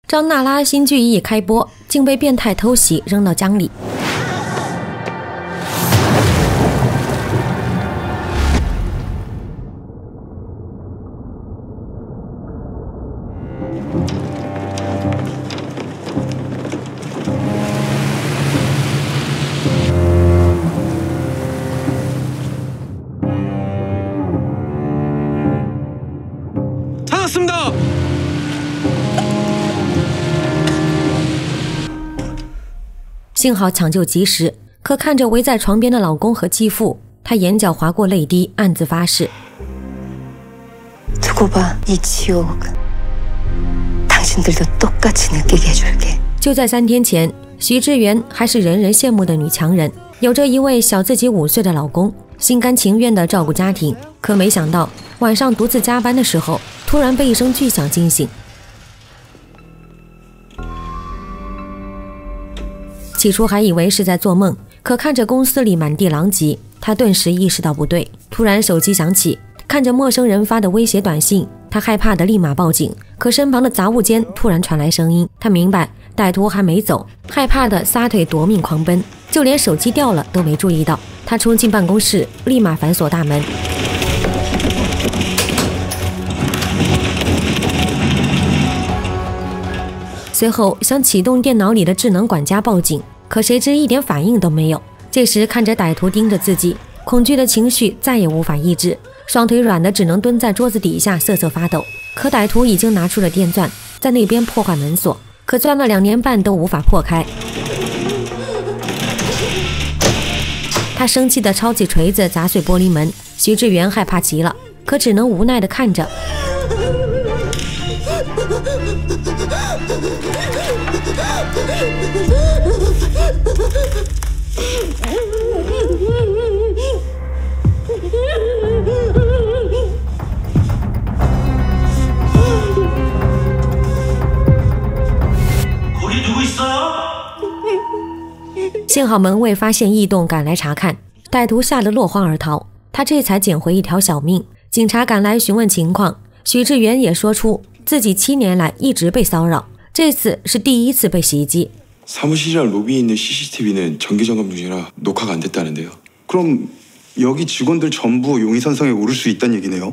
张娜拉新剧一开播，竟被变态偷袭扔到江里。 찾았습니다. 幸好抢救及时，可看着围在床边的老公和继父，她眼角划过泪滴，暗自发誓： 두고 봐, 이 지옥. 당신들도 똑같이 느끼게 해줄게. 就在3天前，徐志源还是人人羡慕的女强人，有着一位小自己5岁的老公，心甘情愿地照顾家庭。可没想到晚上独自加班的时候，突然被一声巨响惊醒。起初还以为是在做梦，可看着公司里满地狼藉，他顿时意识到不对。突然手机响起，看着陌生人发的威胁短信，他害怕的立马报警。可身旁的杂物间突然传来声音，他明白歹徒还没走，害怕的撒腿夺命狂奔，就连手机掉了都没注意到。他冲进办公室，立马反锁大门。随后想启动电脑里的智能管家报警，可谁知一点反应都没有。这时看着歹徒盯着自己，恐惧的情绪再也无法抑制，双腿软的只能蹲在桌子底下瑟瑟发抖。可歹徒已经拿出了电钻，在那边破坏门锁，可钻了2年半都无法破开。他生气地抄起锤子砸碎玻璃门，徐志源害怕极了，可只能无奈地看着。幸好门卫发现异动，赶来查看，歹徒吓得落荒而逃，他这才捡回一条小命。警察赶来询问情况，徐志源也说出自己7年来一直被骚扰，这次是第1次被袭击。 사무실이랑 로비에 있는 CCTV는 정기점검 중이라 녹화가 안 됐다는데요. 그럼 여기 직원들 전부 용의선상에 오를 수 있다는 얘기네요.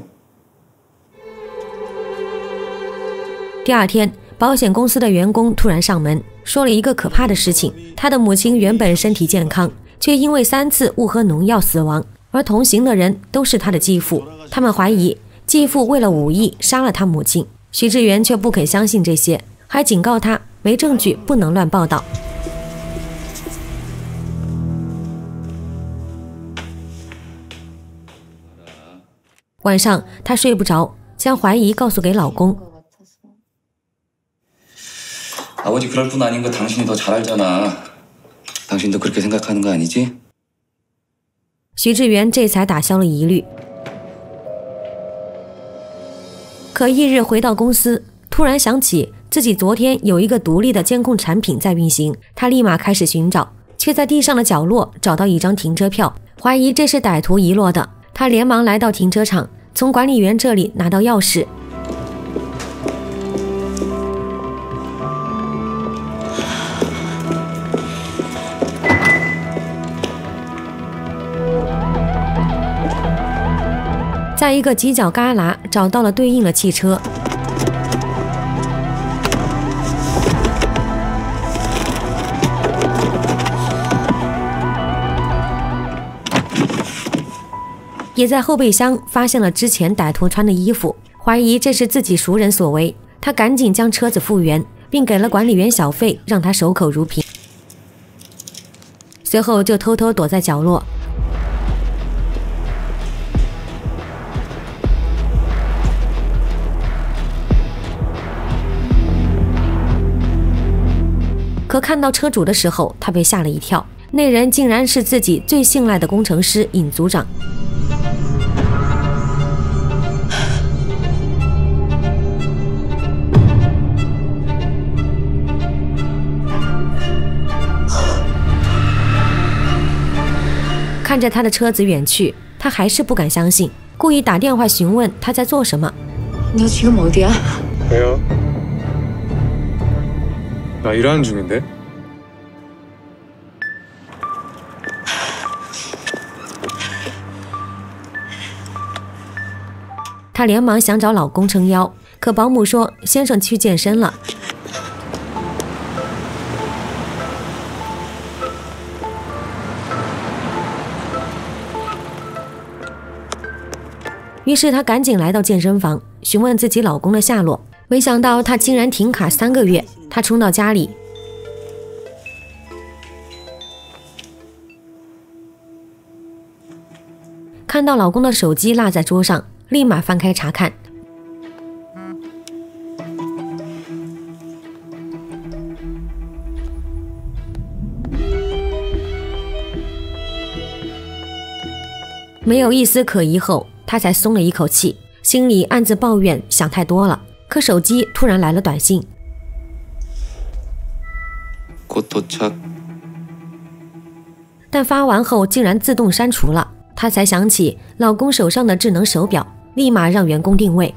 第2天，保险公司的员工突然上门，说了一个可怕的事情：他的母亲原本身体健康，却因为3次误喝农药死亡，而同行的人都是他的继父。他们怀疑继父为了5亿杀了他母亲，徐志源却不肯相信这些，还警告他没证据不能乱报道。晚上她睡不着，将怀疑告诉给老公。 아버지 그럴 뿐 아닌 거 당신이 더 잘 알잖아. 당신도 그렇게 생각하는 거 아니지? 徐志源这才打消了疑虑。可翌日回到公司，突然想起自己昨天有一个独立的监控产品在运行，他立马开始寻找，却在地上的角落找到一张停车票，怀疑这是歹徒遗落的。他连忙来到停车场，从管理员这里拿到钥匙。 在一个犄角旮旯找到了对应的汽车，也在后备箱发现了之前歹徒穿的衣服，怀疑这是自己熟人所为。他赶紧将车子复原，并给了管理员小费，让他守口如瓶。随后就偷偷躲在角落。 可看到车主的时候，他被吓了一跳，那人竟然是自己最信赖的工程师尹组长。看着他的车子远去，他还是不敢相信，故意打电话询问他在做什么。 너 지금 어디야? 왜요? 나 일하는 중인데. 她连忙想找老公撑腰，可保姆说先生去健身了。于是她赶紧来到健身房，询问自己老公的下落。没想到他竟然停卡3个月。她冲到家里，看到老公的手机落在桌上，立马翻开查看。没有一丝可疑后，他才松了一口气，心里暗自抱怨想太多了。可手机突然来了短信，但发完后竟然自动删除了。她才想起老公手上的智能手表，立马让员工定位。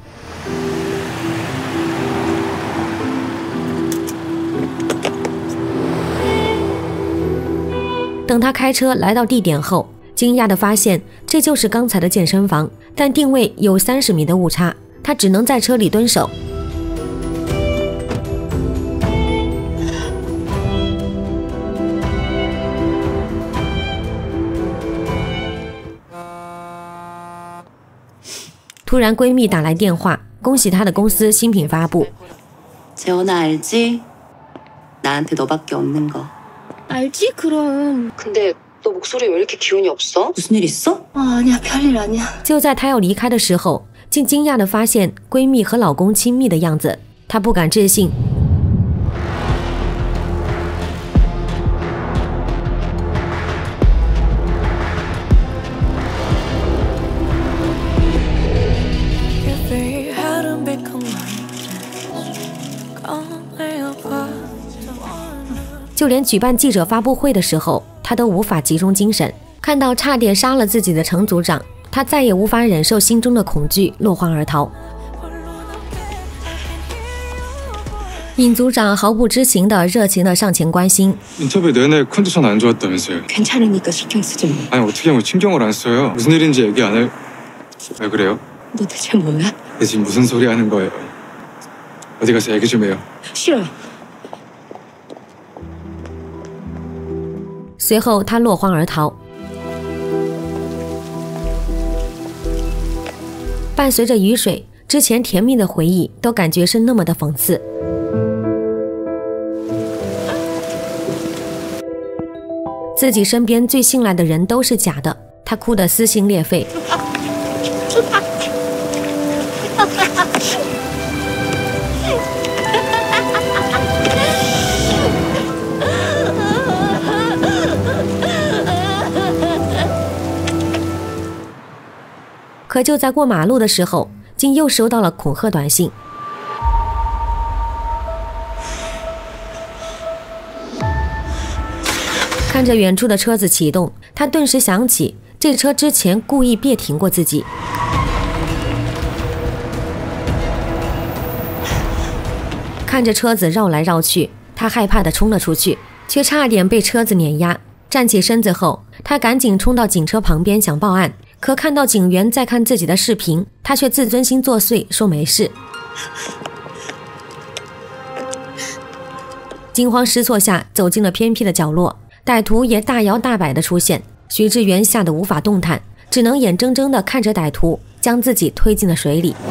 等她开车来到地点后，惊讶地发现这就是刚才的健身房，但定位有30米的误差，她只能在车里蹲守。突然闺蜜打来电话，恭喜她的公司新品发布。 재원아 알지? 나한테 너밖에 없는 거. 알지 그럼. 근데 너 목소리 왜 이렇게 기운이 없어? 무슨 일 있어? 아니야 별일 아니야. 就在她要离开的时候，竟惊讶地发现闺蜜和老公亲密的样子，她不敢置信。就连举办记者发布会的时候，她都无法集中精神。看到差点杀了自己的程组长，她再也无法忍受心中的恐惧，落荒而逃。尹组长毫不知情的热情的上前关心。 인터뷰 내내 컨디션 안 좋았다면서요. 괜찮으니까 신경 쓰지 뭐. 아니 어떻게 뭐 신경을 안 써요? 무슨 일인지 얘기 안 해. 왜 그래요? 너 대체 뭐야? 내 지금 무슨 소리 하는 거예요? 어디 가서 얘기 좀 해요. 싫어. 随后她落荒而逃。伴随着雨水，之前甜蜜的回忆都感觉是那么的讽刺。自己身边最信赖的人都是假的，她哭得撕心裂肺。可就在过马路的时候，竟又收到了恐吓短信。看着远处的车子启动，他顿时想起这车之前故意别停过自己。看着车子绕来绕去，他害怕地冲了出去，却差点被车子碾压。站起身子后，他赶紧冲到警车旁边想报案。 可看到警员在看自己的视频，他却自尊心作祟，说没事。惊慌失措下，走进了偏僻的角落，歹徒也大摇大摆地出现。徐志源吓得无法动弹，只能眼睁睁地看着歹徒将自己推进了水里。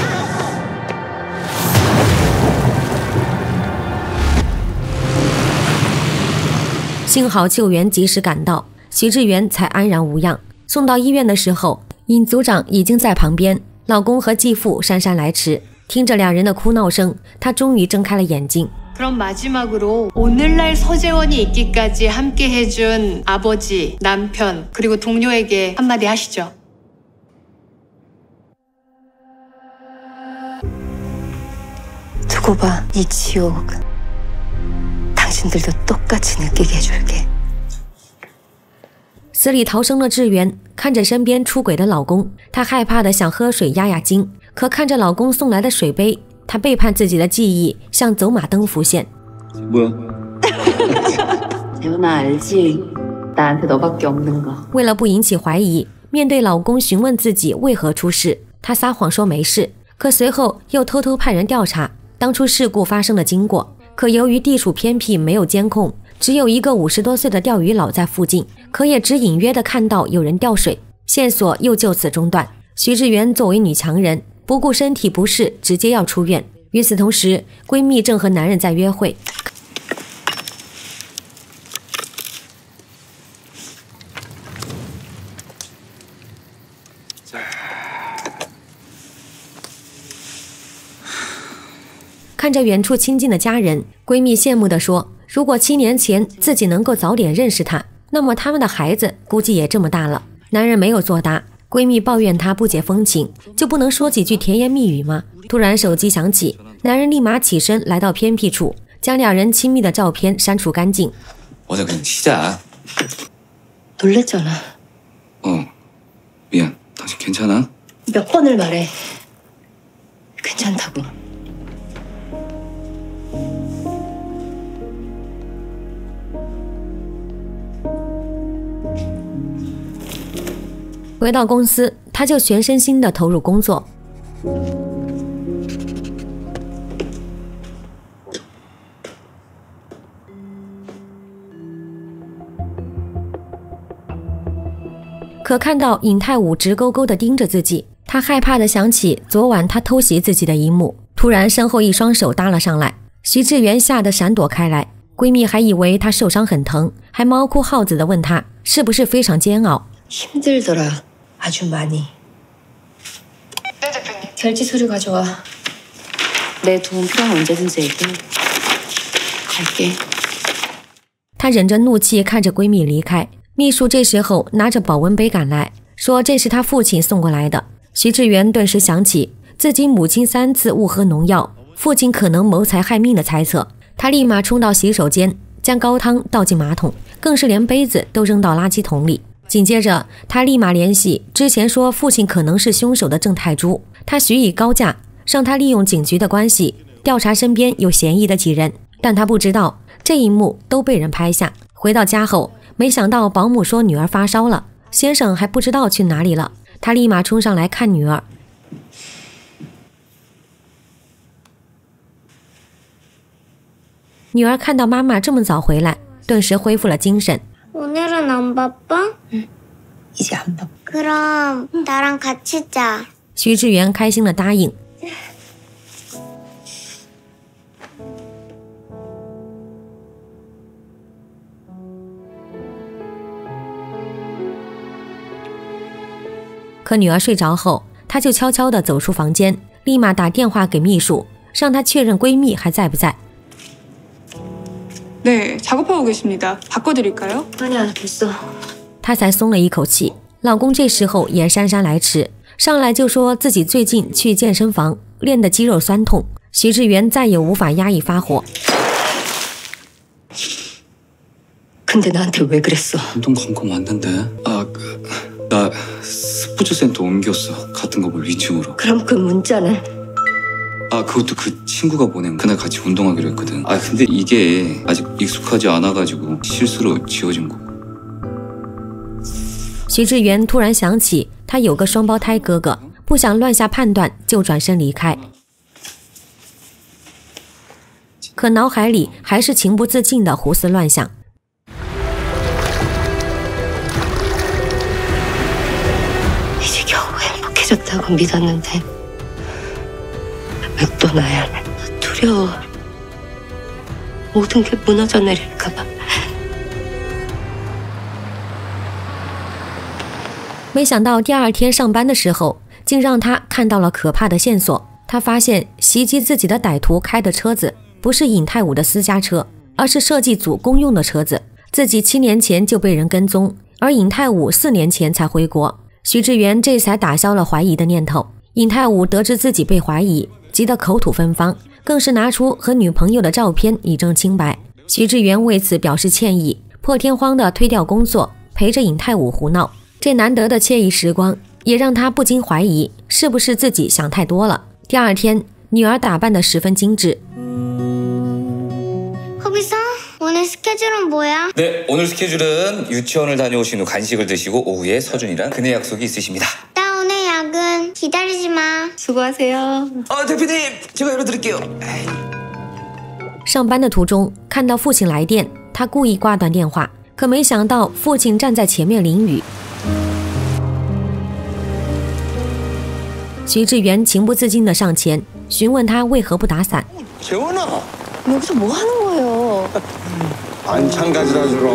幸好救援及时赶到，徐志源才安然无恙。 送到医院的时候，尹组长已经在旁边，老公和继父姗姗来迟。听着两人的哭闹声，她终于睁开了眼睛。 그럼 마지막으로 오늘날 서재원이 있기까지 함께 해준 아버지, 남편, 그리고 동료에게 한마디 하시죠. 두고 봐, 이 지옥. 당신들도 똑같이 느끼게 해줄게. 死里逃生的志源看着身边出轨的老公，她害怕的想喝水压压惊，可看着老公送来的水杯，她背叛自己的记忆像走马灯浮现。 뭐야? 재훈아 알지? 나한테 너밖에 없는 거. 为了不引起怀疑，面对老公询问自己为何出事，她撒谎说没事，可随后又偷偷派人调查当初事故发生的经过。可由于地处偏僻，没有监控，只有一个50多岁的钓鱼佬在附近，可也只隐约的看到有人掉水，线索又就此中断。徐志源作为女强人，不顾身体不适，直接要出院。与此同时，闺蜜正和男人在约会。看着远处亲近的家人，闺蜜羡慕地说，如果7年前自己能够早点认识他，那么他们的孩子估计也这么大了。男人没有作答，闺蜜抱怨他不解风情，就不能说几句甜言蜜语吗？突然手机响起，男人立马起身来到偏僻处，将两人亲密的照片删除干净。 어제 그냥 쉬자. 놀랬잖아. 미안. 당신 괜찮아? 몇 번을 말해. 괜찮다고. 回到公司，他就全身心地投入工作。可看到尹太武直勾勾地盯着自己，他害怕地想起昨晚他偷袭自己的一幕。突然，身后一双手搭了上来，徐志源吓得闪躲开来。闺蜜还以为他受伤很疼，还猫哭耗子地问他是不是非常煎熬。 힘들더라. 아주 많이. 네, 대표님. 결제 서류 가져와. 내 도움 필요하면 언제든지 얘기해. 갈게. 她忍着怒气看着闺蜜离开。秘书这时候拿着保温杯赶来，说这是他父亲送过来的。徐志源顿时想起自己母亲3次误喝农药，父亲可能谋财害命的猜测。他立马冲到洗手间，将高汤倒进马桶，更是连杯子都扔到垃圾桶里。 紧接着，他立马联系之前说父亲可能是凶手的郑泰珠，他许以高价，让他利用警局的关系调查身边有嫌疑的几人。但他不知道这一幕都被人拍下。回到家后，没想到保姆说女儿发烧了，先生还不知道去哪里了。他立马冲上来看女儿。女儿看到妈妈这么早回来，顿时恢复了精神。 오늘은 안 바빠? 응. 이제 안 바빠. 그럼 나랑 같이 자. 徐志源开心地答应。可女儿睡着后，她就悄悄地走出房间，立马打电话给秘书，让她确认闺蜜还在不在。 네, 작업하고 계십니다. 바꿔드릴까요? 아니야, 됐어. 她才松了一口气。老公这时候也姗姗来迟，上来就说自己最近去健身房练的肌肉酸痛。徐志源再也无法压抑发火。 근데 나한테 왜 그랬어? 운동 광고 맞는데? 나 스포츠 센터 옮겼어. 같은 건물 위층으로. 그럼 그 문자는? 그것도 그 친구가 보낸 그날 같이 운동하기로 했거든. 근데 이게 아직 익숙하지 않아가지고 실수로 지워진 거. 徐志源突然想起他有个双胞胎哥哥，不想乱下判断，就转身离开。可脑海里还是情不自禁地胡思乱想。 이제 겨우 행복해졌다고 믿었는데 왜 또 나야? 두려워. 모든 게 무너져 내릴까 봐. 没想到第二天上班的时候，竟让他看到了可怕的线索。他发现袭击自己的歹徒开的车子不是尹太武的私家车，而是设计组公用的车子。自己7年前就被人跟踪，而尹太武4年前才回国。徐志源这才打消了怀疑的念头。尹太武得知自己被怀疑，急得口吐芬芳，更是拿出和女朋友的照片以证清白。徐志源为此表示歉意，破天荒地推掉工作，陪着尹太武胡闹。这难得的惬意时光，也让他不禁怀疑是不是自己想太多了。第二天，女儿打扮得十分精致。 허기 스케줄은 뭐야? 네, 오늘 스케줄은 유치원을 다녀오신 후 간식을 드시고 오후에 서준이랑 그네 약속이 있으십니다. 나 오늘 야근 기다리지 마. 수고하세요. 대표님, 제가 열어드릴게요. 上班的途中看到父亲来电，他故意挂断电话，可没想到父亲站在前面淋雨。徐志远情不自禁地上前询问他为何不打伞。 재원아, 여기서 뭐 하는 거예요? 반찬 가져다 주러.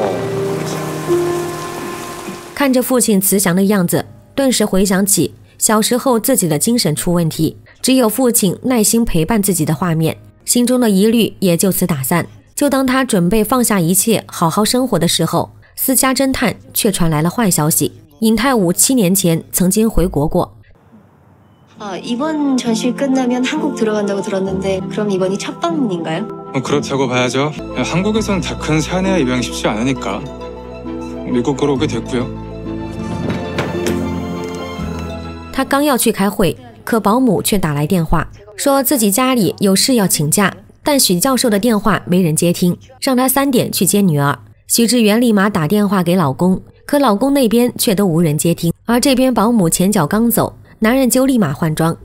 看着父亲慈祥的样子，顿时回想起小时候自己的精神出问题，只有父亲耐心陪伴自己的画面，心中的疑虑也就此打散。就当他准备放下一切，好好生活的时候，私家侦探却传来了坏消息：尹泰武7年前曾经回国过。 이번 전시 끝나면 한국 들어간다고 들었는데 그럼 이번이 첫 방문인가요? 그렇다고 봐야죠. 한국에선 다 큰 사내와 입양이 쉽지 않으니까 미국으로 오게 됐고요. 他刚要去开会，可保姆却打来电话，说自己家里有事要请假，但许教授的电话没人接听，让他3点去接女儿。徐志远立马打电话给老公，可老公那边却都无人接听，而这边保姆前脚刚走，男人就立马换装。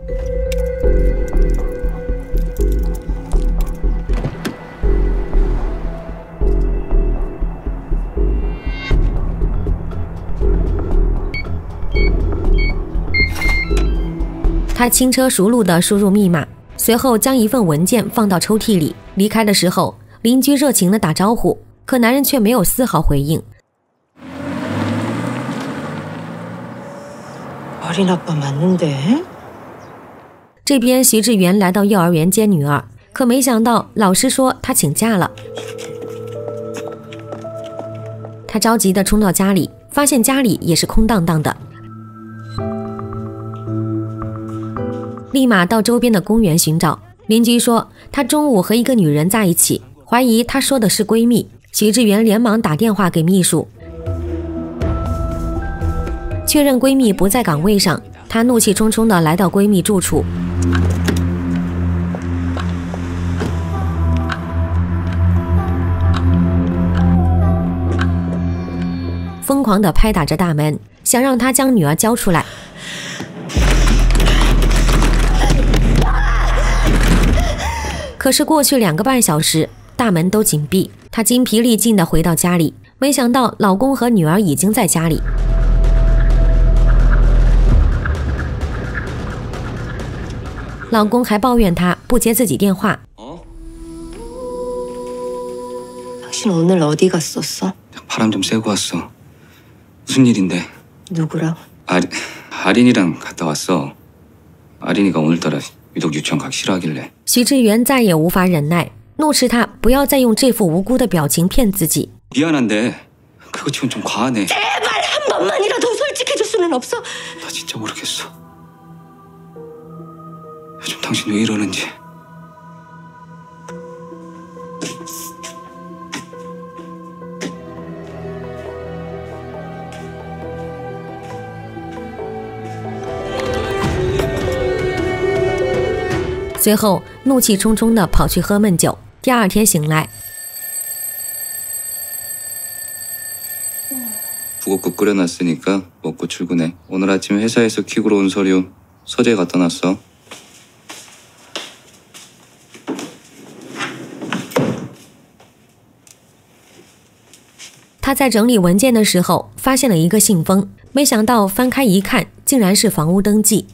他轻车熟路地输入密码，随后将一份文件放到抽屉里。离开的时候，邻居热情地打招呼，可男人却没有丝毫回应。 어린 아빠 맞는데? 这边徐志远来到幼儿园接女儿，可没想到老师说他请假了。他着急地冲到家里，发现家里也是空荡荡的，立马到周边的公园寻找。邻居说他中午和一个女人在一起，怀疑他说的是闺蜜。徐志远连忙打电话给秘书，确认闺蜜不在岗位上，她怒气冲冲地来到闺蜜住处，疯狂地拍打着大门，想让她将女儿交出来。可是过去2个半小时，大门都紧闭，她精疲力尽地回到家里，没想到老公和女儿已经在家里。 老公还抱怨她不接自己电话。 당신 오늘 어디 갔었어? 바람 좀 쐬고 왔어. 무슨 일인데? 누구랑? 아린이랑 갔다 왔어. 아린이가 오늘따라 유독 유치원 가기 싫어하길래. 徐志远再也无法忍耐，怒斥他不要再用这副无辜的表情骗自己。 미안한데 그거 치곤 좀 과하네. 제발 한 번만이라도 솔직해줄 수는 없어? 나 진짜 모르겠어. 요즘 당신 왜 이러는지. 随后怒气冲冲地跑去喝闷酒。第2天醒来， 북엇국 끓여놨으니까 먹고 출근해. 오늘 아침 회사에서 킥으로 온 서류 서재에 갖다 놨어. 他在整理文件的时候发现了一个信封，没想到翻开一看，竟然是房屋登记。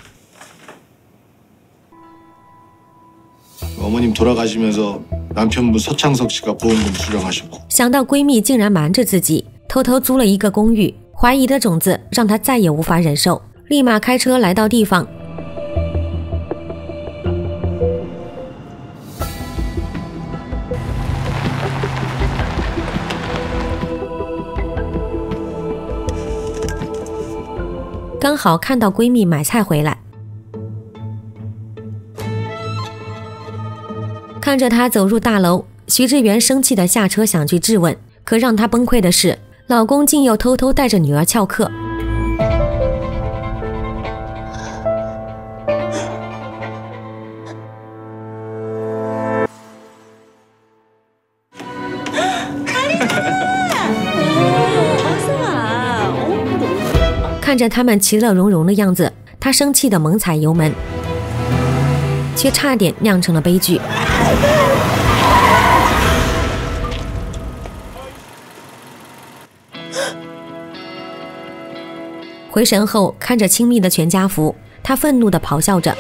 어머님 돌아가시면서 남편분 서창석 씨가 보험금 수령하셨고 想到闺蜜竟然瞒着自己，偷偷租了一个公寓，怀疑的种子让她再也无法忍受，立马开车来到地方。刚好看到闺蜜买菜回来。 看着她走入大楼，徐志远生气地下车想去质问，可让她崩溃的是，老公竟又偷偷带着女儿翘课。 看着他们其乐融融的样子，她生气地猛踩油门，却差点酿成了悲剧。回神后，看着亲密的全家福，她愤怒地咆哮着。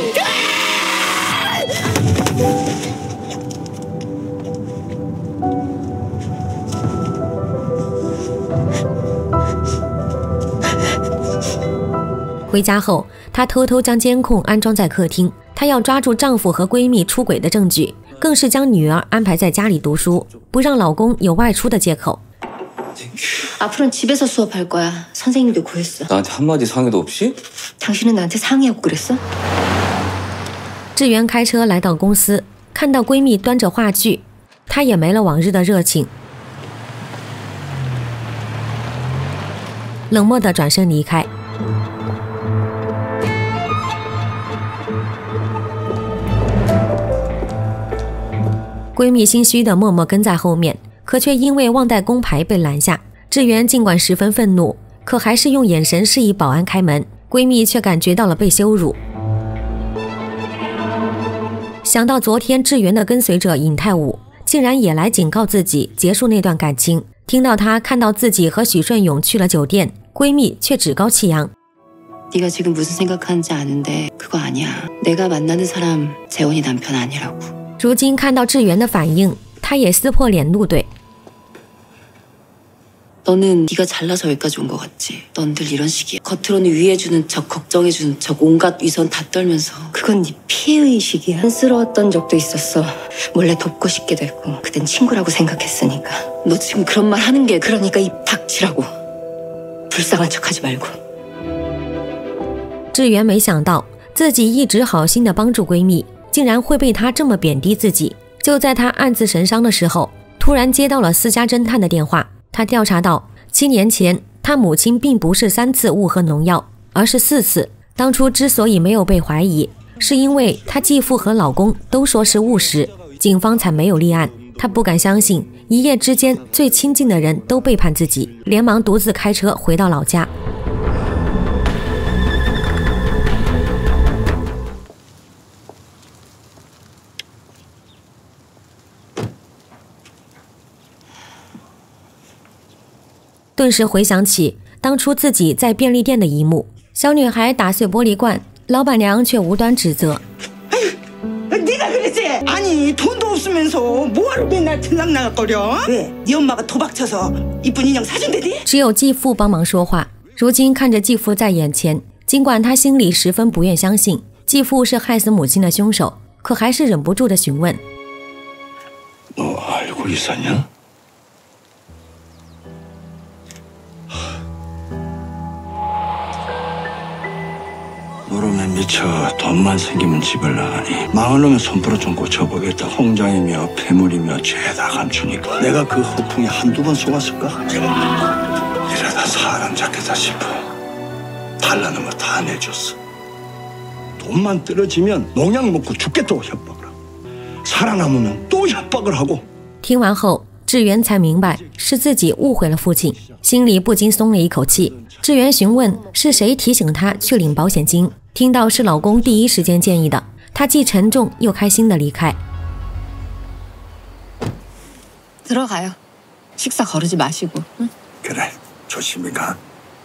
回家后，她偷偷将监控安装在客厅，她要抓住丈夫和闺蜜出轨的证据，更是将女儿安排在家里读书，不让老公有外出的借口。 앞으로는 집에서 수업할 거야. 선생님도 구했어. 나한테 한마디 상의도 없이? 당신은 나한테 상의하고 그랬어? 志源开车来到公司，看到闺蜜端着话剧，她也没了往日的热情，冷漠地转身离开。闺蜜心虚地默默跟在后面，可却因为忘带工牌被拦下。志源尽管十分愤怒，可还是用眼神示意保安开门，闺蜜却感觉到了被羞辱。想到昨天志源的跟随者尹泰武竟然也来警告自己结束那段感情，听到他看到自己和许顺勇去了酒店，闺蜜却趾高气扬。 네가 지금 무슨 생각하는지 아는데 그거 아니야. 내가 만나는 사람 재원이 남편 아니라고. 如今看到志源的反应，她也撕破脸怒怼。 너는 네가 잘나서 여기까지 온 것 같지? 넌 늘 이런 식이야. 겉으로는 위해주는 척, 걱정해주는 척, 온갖 위선 다 떨면서. 그건 네 피해의식이야. 한스러웠던 적도 있었어. 몰래 돕고 싶기도 했고. 그땐 친구라고 생각했으니까. 너 지금 그런 말 하는 게 그러니까 입 닥치라고. 불쌍한 척하지 말고. 志源没想到自己一直好心的帮助闺蜜，竟然会被她这么贬低自己。就在她暗自神伤的时候，突然接到了私家侦探的电话。 他调查到，7年前他母亲并不是3次误喝农药，而是4次。当初之所以没有被怀疑，是因为她继父和老公都说是误食，警方才没有立案。他不敢相信，一夜之间最亲近的人都背叛自己，连忙独自开车回到老家。 顿时回想起当初自己在便利店的一幕，小女孩打碎玻璃罐，老板娘却无端指责。 네가 그랬지? 아니 돈도 없으면서 뭐하러 맨날 들락날락거려? 왜? 네 엄마가 도박쳐서 이쁜 인형 사준대디? 只有继父帮忙说话。如今看着继父在眼前，尽管他心里十分不愿相信继父是害死母亲的凶手，可还是忍不住的询问： 너 알고 있었냐? 노름에 미쳐 돈만 생기면 집을 나가니 망을 놈의 손버릇 좀 고쳐보겠다. 홍장이며 폐물이며 죄다 감추니까 내가 그 허풍에 한두 번 속았을까? 이러다 사람 잡겠다 싶어 달라는 거 다 내줬어. 돈만 떨어지면 농약 먹고 죽겠다고 협박을 하고 살아남으면 또 협박을 하고. 听完后，志源才明白是自己误会了父亲，心里不禁松了一口气。志源询问是谁提醒他去领保险金，听到是老公第一时间建议的，他既沉重又开心的离开。 들어가요. 식사 거르지 마시고. 응? 그래, 조심히 가.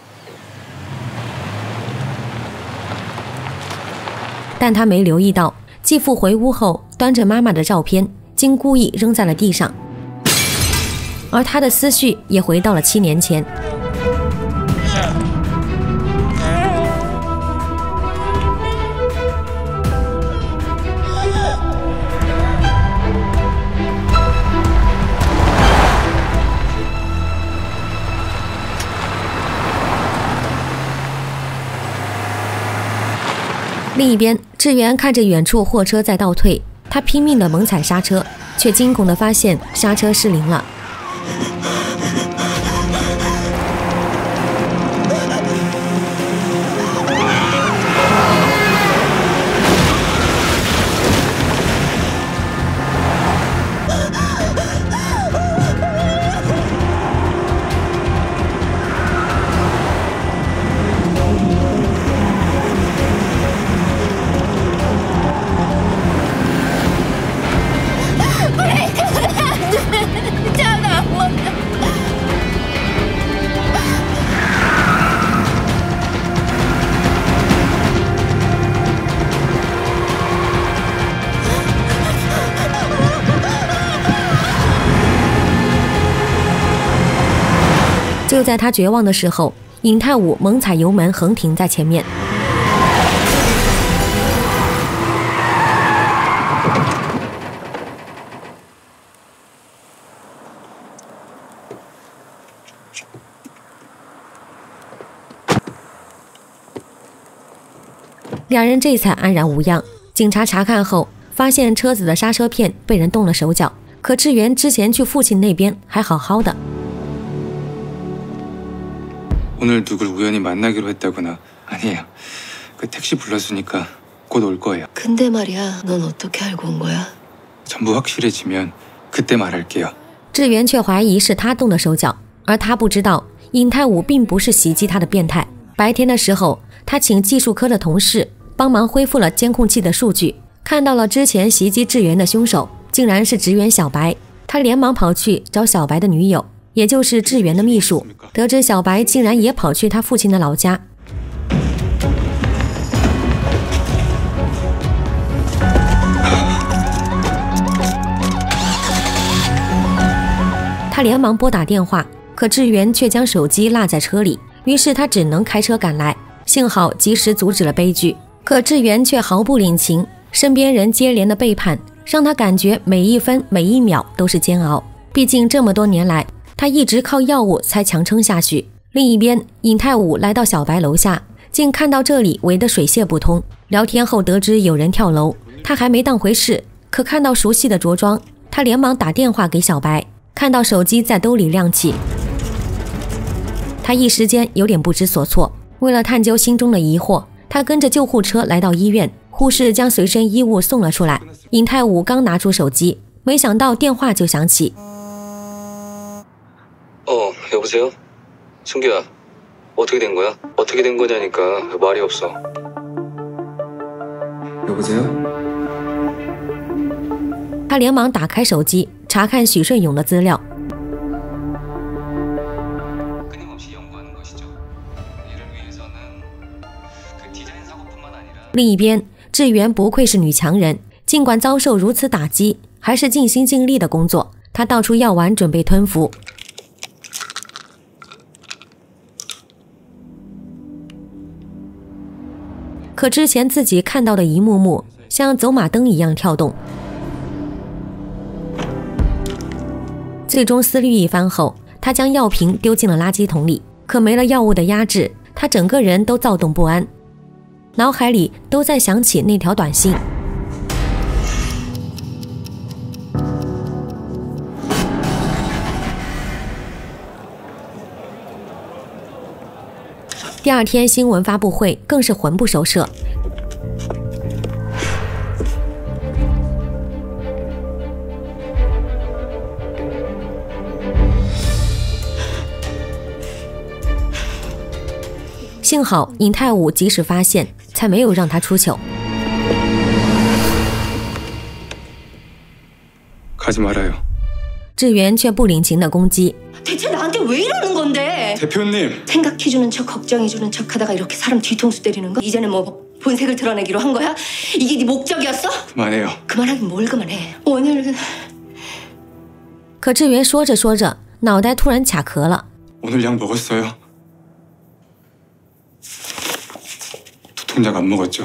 但他没留意到，继父回屋后端着妈妈的照片，竟故意扔在了地上，而他的思绪也回到了7年前。 另一边，志源看着远处货车在倒退，他拼命地猛踩刹车，却惊恐地发现刹车失灵了。 就在他绝望的时候，尹太武猛踩油门横停在前面。两人这才安然无恙。警察查看后发现车子的刹车片被人动了手脚，可志源之前去父亲那边还好好的。 오늘 누굴 우연히 만나기로 했다거나 아니에요. 그 택시 불렀으니까 곧 올 거예요. 근데 말이야, 넌 어떻게 알고 온 거야? 전부 확실해지면 그때 말할게요. 志源却怀疑是他动的手脚，而他不知道尹太武并不是袭击他的变态。白天的时候，他请技术科的同事帮忙恢复了监控器的数据，看到了之前袭击志源的凶手竟然是职员小白。他连忙跑去找小白的女友，也就是志源的秘书。 得知小白竟然也跑去他父亲的老家，他连忙拨打电话，可志源却将手机落在车里，于是他只能开车赶来。幸好及时阻止了悲剧，可志源却毫不领情，身边人接连的背叛，让他感觉每一分每一秒都是煎熬。毕竟这么多年来， 他一直靠药物才强撑下去。另一边，尹太武来到小白楼下，竟看到这里围得水泄不通。聊天后得知有人跳楼，他还没当回事，可看到熟悉的着装，他连忙打电话给小白，看到手机在兜里亮起，他一时间有点不知所措。为了探究心中的疑惑，他跟着救护车来到医院，护士将随身衣物送了出来。尹太武刚拿出手机，没想到电话就响起。 여보세요? 승규야, 어떻게 된 거야? 어떻게 된 거냐니까 말이 없어. 여보세요? 他连忙打开手机，查看许顺勇的资料。另一边，志源不愧是女强人，尽管遭受如此打击，还是尽心尽力的工作。她倒出药丸准备吞服。 可之前自己看到的一幕幕，像走马灯一样跳动。最终思虑一番后，他将药瓶丢进了垃圾桶里。可没了药物的压制，他整个人都躁动不安，脑海里都在想起那条短信。第二天新闻发布会更是魂不守舍。幸好尹太武及时发现，才没有让他出糗。 가지 말아요. 志源却不领情的攻击。 대체 나한테 왜 이러는 건데? 대표님. 생각해주는 척, 걱정해주는 척하다가 이렇게 사람 뒤통수 때리는 거? 이제는 뭐 본색을 드러내기로 한 거야? 이게 네 목적이었어? 그만해요. 그만하긴 뭘 그만해. 오늘 可志源说着说着，脑袋突然卡壳了。 오늘 약 먹었어요? 두통약 안 먹었죠?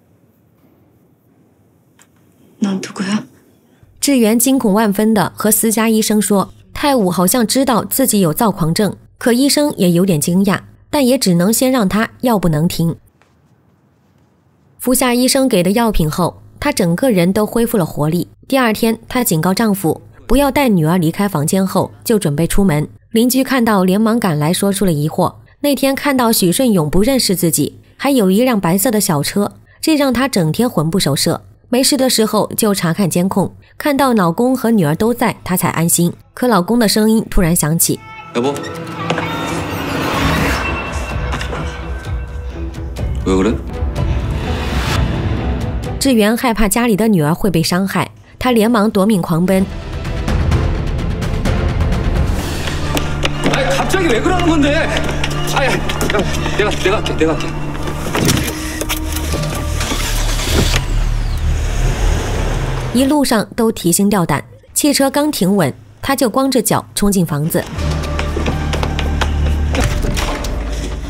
넌 누구야? 志源惊恐万分地和私家医生说，太武好像知道自己有躁狂症，可医生也有点惊讶，但也只能先让他药不能停。服下医生给的药品后，她整个人都恢复了活力。第二天，她警告丈夫不要带女儿离开房间后，就准备出门。邻居看到连忙赶来，说出了疑惑。那天看到许顺勇不认识自己，还有一辆白色的小车，这让她整天魂不守舍。没事的时候就查看监控，看到老公和女儿都在，她才安心。可老公的声音突然响起， 여보? 왜 그래? 志源害怕家里的女儿会被伤害，他连忙夺命狂奔。 아니 갑자기 왜 그러는 건데? 아야, 내가 할게. 一路上都提心吊胆，汽车刚停稳，他就光着脚冲进房子。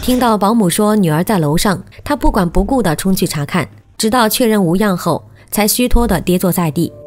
听到保姆说女儿在楼上，他不管不顾地冲去查看，直到确认无恙后，才虚脱地跌坐在地。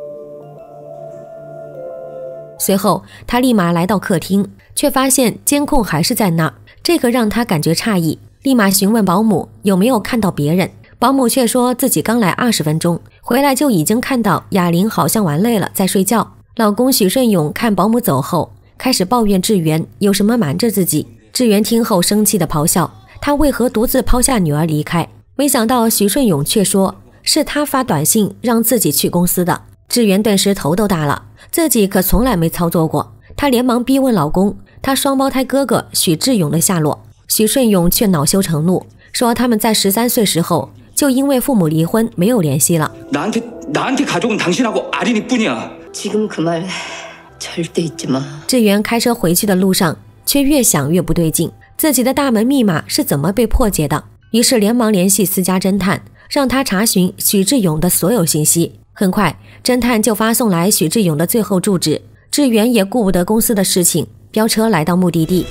随后，他立马来到客厅，却发现监控还是在那儿，这个让他感觉诧异，立马询问保姆有没有看到别人。保姆却说自己刚来20分钟，回来就已经看到哑铃好像玩累了在睡觉。老公许顺勇看保姆走后，开始抱怨志源有什么瞒着自己。志源听后生气地咆哮，他为何独自抛下女儿离开？没想到许顺勇却说是他发短信让自己去公司的。志源顿时头都大了，自己可从来没操作过。他连忙逼问老公他双胞胎哥哥许志勇的下落。许顺勇却恼羞成怒，说他们在13岁时候就因为父母离婚没有联系了。 나한테 가족은 당신하고 아린이뿐이야. 지금 그 말 절대 잊지 마. 志源开车回去的路上，却越想越不对劲，自己的大门密码是怎么被破解的？于是连忙联系私家侦探，让他查询许志勇的所有信息。很快，侦探就发送来许志勇的最后住址。志源也顾不得公司的事情，飙车来到目的地。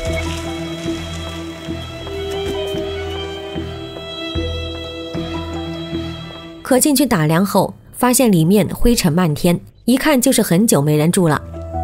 可进去打量后，发现里面灰尘漫天，一看就是很久没人住了。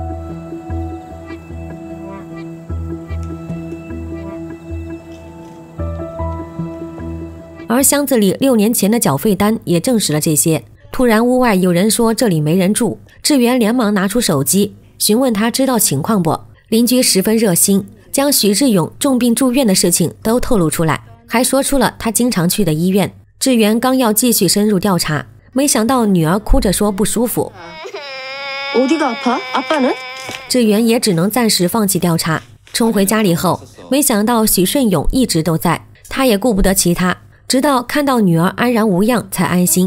而箱子里6年前的缴费单也证实了这些。突然屋外有人说这里没人住，志源连忙拿出手机询问他知道情况不。邻居十分热心，将许志勇重病住院的事情都透露出来，还说出了他经常去的医院。志源刚要继续深入调查，没想到女儿哭着说不舒服。 어디가 아파? 아빠는? 志源也只能暂时放弃调查。冲回家里后，没想到许顺勇一直都在，他也顾不得其他，直到看到女儿安然无恙才安心。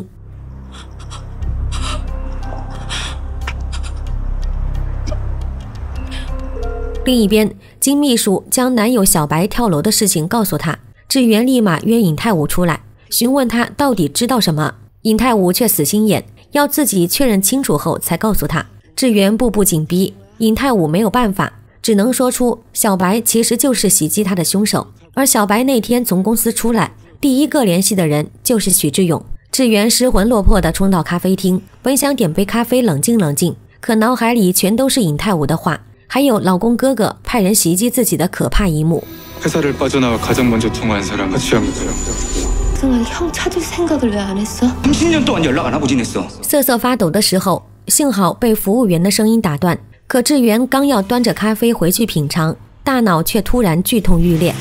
另一边，金秘书将男友小白跳楼的事情告诉他，志源立马约尹太武出来，询问他到底知道什么。尹太武却死心眼，要自己确认清楚后才告诉他。志源步步紧逼，尹太武没有办法，只能说出小白其实就是袭击他的凶手，而小白那天从公司出来，第一个联系的人就是许志勇。志源失魂落魄地冲到咖啡厅，本想点杯咖啡冷静冷静，可脑海里全都是尹太武的话，还有老公哥哥派人袭击自己的可怕一幕。 회사를 빠져나와 가장 먼저 통화한 사람은 주영이고요. 그동안 형 찾을 생각을 왜 안 했어? 30년 동안 연락 안 하고 지냈어. 瑟瑟发抖的时候，幸好被服务员的声音打断。可志源刚要端着咖啡回去品尝，大脑却突然剧痛欲裂。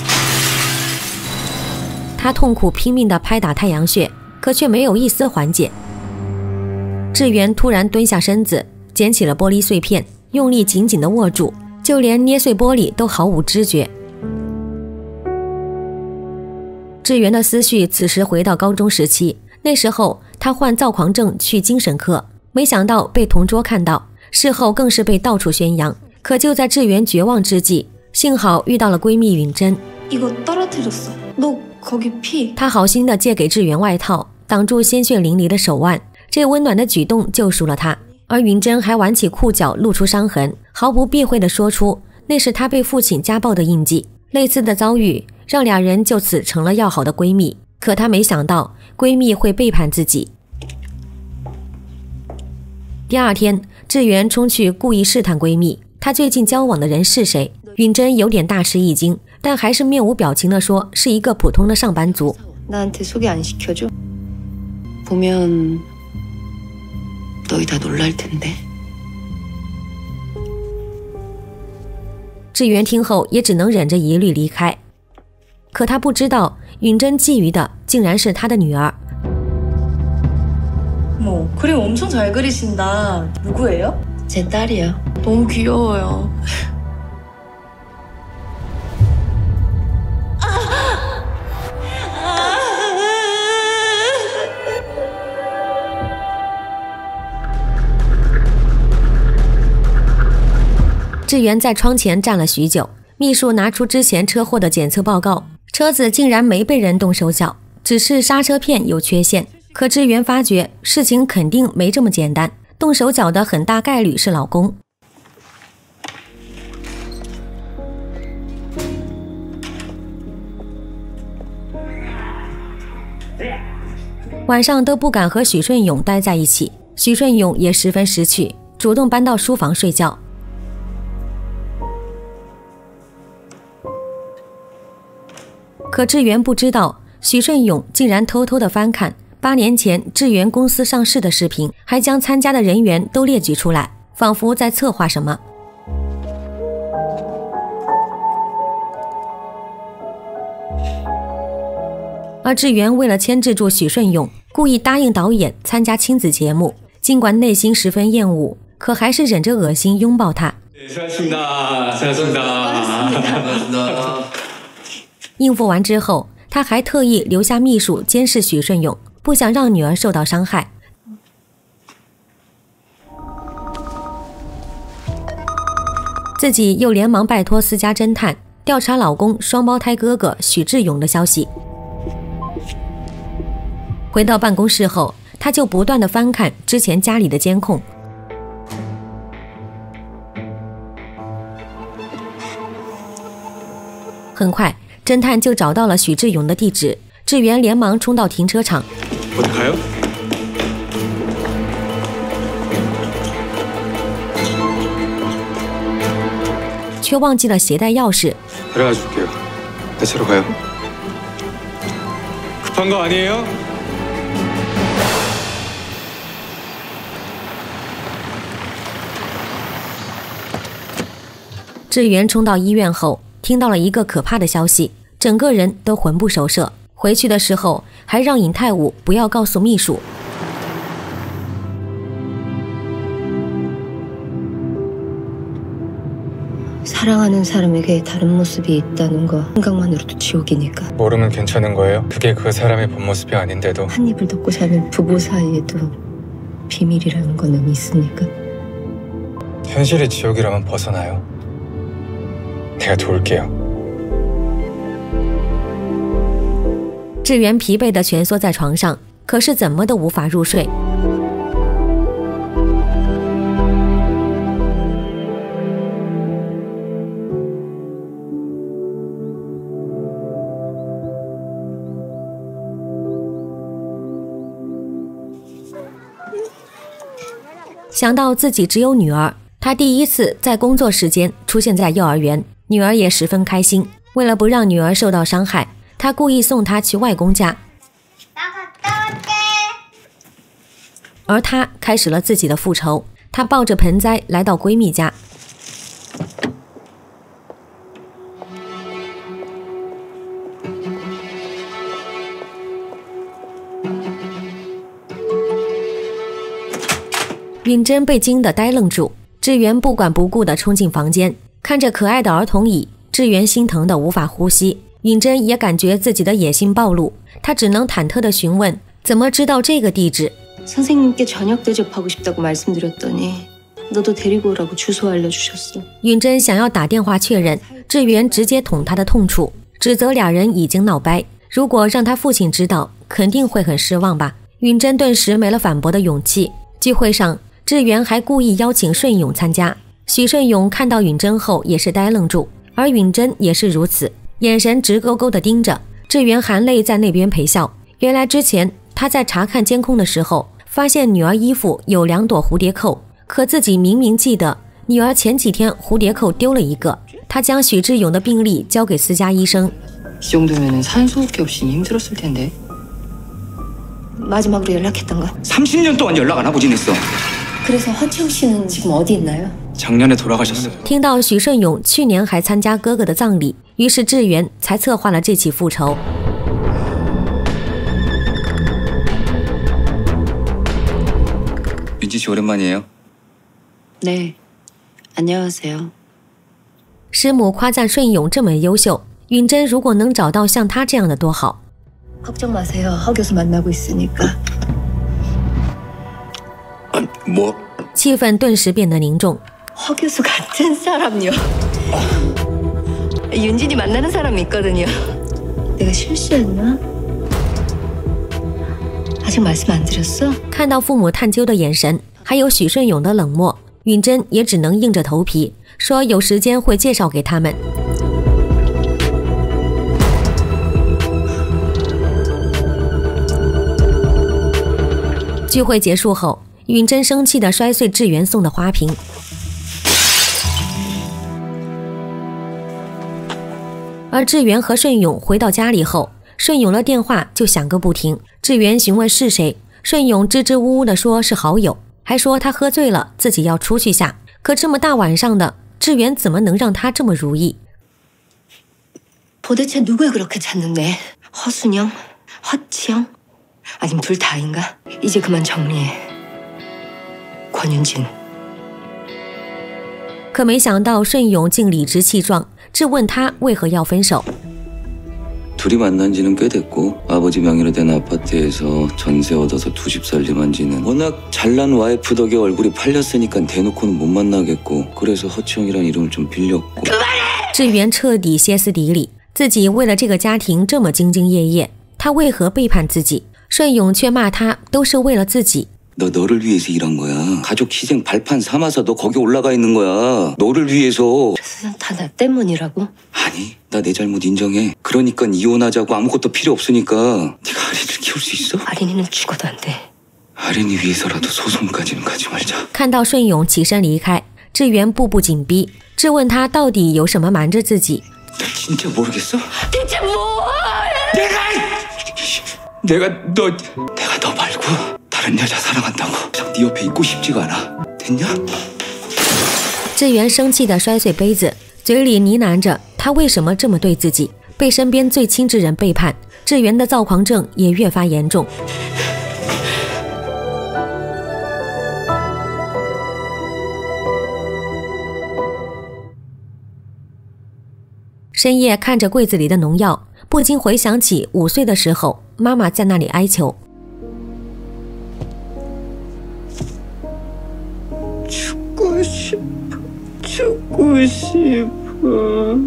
他痛苦拼命地拍打太阳穴，可却没有一丝缓解。志源突然蹲下身子，捡起了玻璃碎片，用力紧紧地握住，就连捏碎玻璃都毫无知觉。志源的思绪此时回到高中时期，那时候他患躁狂症去精神科，没想到被同桌看到，事后更是被到处宣扬。可就在志源绝望之际，幸好遇到了闺蜜允珍。 이거 떨어뜨렸어. 너 거기 피. 她好心的借给志源外套，挡住鲜血淋漓的手腕，这温暖的举动救赎了他。而允珍还挽起裤脚露出伤痕，毫不避讳地说出那是她被父亲家暴的印记。类似的遭遇让俩人就此成了要好的闺蜜，可她没想到闺蜜会背叛自己。第二天，志源冲去故意试探闺蜜，她最近交往的人是谁？允珍有点大吃一惊，但还是面无表情地说是一个普通的上班族。 나한테 소개 안 시켜줘? 보면 너희 다 놀랄 텐데. 志源听后也只能忍着疑虑离开。可他不知道，允珍觊觎的竟然是他的女儿。 어머, 그림 엄청 잘 그리신다. 누구예요? 제 딸이요. 너무 귀여워요. 志源在窗前站了许久，秘书拿出之前车祸的检测报告，车子竟然没被人动手脚，只是刹车片有缺陷。可志源发觉事情肯定没这么简单，动手脚的很大概率是老公。 晚上都不敢和许顺勇待在一起，许顺勇也十分识趣，主动搬到书房睡觉。可志源不知道，许顺勇竟然偷偷地翻看8年前志源公司上市的视频，还将参加的人员都列举出来，仿佛在策划什么。而志源为了牵制住许顺勇，故意答应导演参加亲子节目，尽管内心十分厌恶，可还是忍着恶心拥抱他。应付完之后，他还特意留下秘书监视许顺勇，不想让女儿受到伤害。自己又连忙拜托私家侦探调查老公双胞胎哥哥许志勇的消息。回到办公室后，他就不断地翻看之前家里的监控。很快，侦探就找到了许志勇的地址，志源连忙冲到停车场。却忘记了携带钥匙。 데려가줄게요. 대체로 가요. 급한 거 아니에요? 志源冲到医院后，听到了一个可怕的消息，整个人都魂不守舍。回去的时候，还让尹泰武不要告诉秘书。 사랑하는 사람에게 다른 모습이 있다는 거 생각만으로도 지옥이니까. 모르면 괜찮은 거예요? 그게 그 사람의 본 모습이 아닌데도. 한 입을 덮고 사는 부부 사이에도 비밀이라는 거는 있으니까. 현실이 지옥이라면 벗어나요. 내가 도울게요. 志源疲惫地蜷缩在床上，可是怎么都无法入睡。想到自己只有女儿，他第一次在工作时间出现在幼儿园，女儿也十分开心。为了不让女儿受到伤害，他故意送她去外公家，而她开始了自己的复仇。她抱着盆栽来到闺蜜家，允珍被惊得呆愣住，志源不管不顾地冲进房间，看着可爱的儿童椅，志源心疼得无法呼吸。允珍也感觉自己的野心暴露，她只能忐忑地询问怎么知道这个地址。 선생님께 저녁 대접하고 싶다고 말씀드렸더니 너도 데리고 오라고 주소 알려주셨어. 允珍想要打电话确认，志源直接捅她的痛处，指责俩人已经闹掰，如果让她父亲知道，肯定会很失望吧。允珍顿时没了反驳的勇气。聚会上，志源还故意邀请顺勇参加。许顺勇看到允珍后也是呆愣住，而允珍也是如此，眼神直勾勾地盯着。志源含泪在那边陪笑。原来之前他在查看监控的时候，发现女儿衣服有2朵蝴蝶扣，可自己明明记得女儿前几天蝴蝶扣丢了一个。他将许志勇的病历交给私家医生。 이 정도면은 산소호흡기 없이는 힘들었을 텐데. 마지막으로 연락했던 거? 30년 동안 연락 안 하고 지냈어. 그래서 허채우 씨는 지금 어디 있나요? 작년에 돌아가셨어요. 听到许顺勇去年还参加哥哥的葬礼，于是志源才策划了这起复仇。 윤지 씨 오랜만이에요. 네, 안녕하세요. 师母夸赞顺勇这么优秀，允珍如果能找到像他这样的多好。 걱정 마세요. 허 교수 만나고 있으니까. 뭐? 气氛顿时变得凝重。 허 교수 같은 사람요. 윤진이 만나는 사람이 있거든요. 내가 실수했나? 아직 말씀 안 드렸어? 看到父母探究的眼神，还有许顺勇的冷漠，允珍也只能硬着头皮说有时间会介绍给他们。 聚会结束后，允珍生气地摔碎志源送的花瓶。而志源和顺勇回到家里后，顺勇的电话就响个不停。志源询问是谁，顺勇支支吾吾地说是好友，还说他喝醉了，自己要出去下。可这么大晚上的，志源怎么能让他这么如意？ 도대체 누굴 그렇게 찾는데? 허순영? 허치영? 아님 둘 다인가? 이제 그만 정리해. 권윤진. 可没想到顺勇竟理直气壮，质问他为何要分手。 둘이 만난 지는 꽤 됐고 아버지 명의로 된 아파트에서 전세 얻어서 두 집 살림한 지는 워낙 잘난 와이프 덕에 얼굴이 팔렸으니까 대놓고는 못 만나겠고 그래서 허치영이란 이름을 좀 빌렸고 志源彻底歇斯底里，自己为了这个家庭这么兢兢业业，他为何背叛自己？顺勇却骂他都是为了自己。 너 너를 위해서 일한 거야. 가족 희생 발판 삼아서 너 거기 올라가 있는 거야. 너를 위해서. 다 나 때문이라고? 아니, 나 내 잘못 인정해. 그러니까 이혼하자고 아무것도 필요 없으니까 네가 아린이를 키울 수 있어? 아린이는 죽어도 안 돼. 아린이 위해서라도 소송까지는 가지 말자. 看到顺勇起身离开，志源步步紧逼，质问他到底有什么瞒着自己。 나 진짜 모르겠어? 대체 뭐해? 내가 너 말고 다른 여자 사랑한다고. 그냥 네 옆에 있고 싶지가 않아. 됐냐? 志源生气地摔碎杯子，嘴里呢喃着他为什么这么对自己，被身边最亲之人背叛。志源的躁狂症也越发严重。深夜看着柜子里的农药，不禁回想起5岁的时候，妈妈在那里哀求。 죽고 싶어, 죽고 싶어.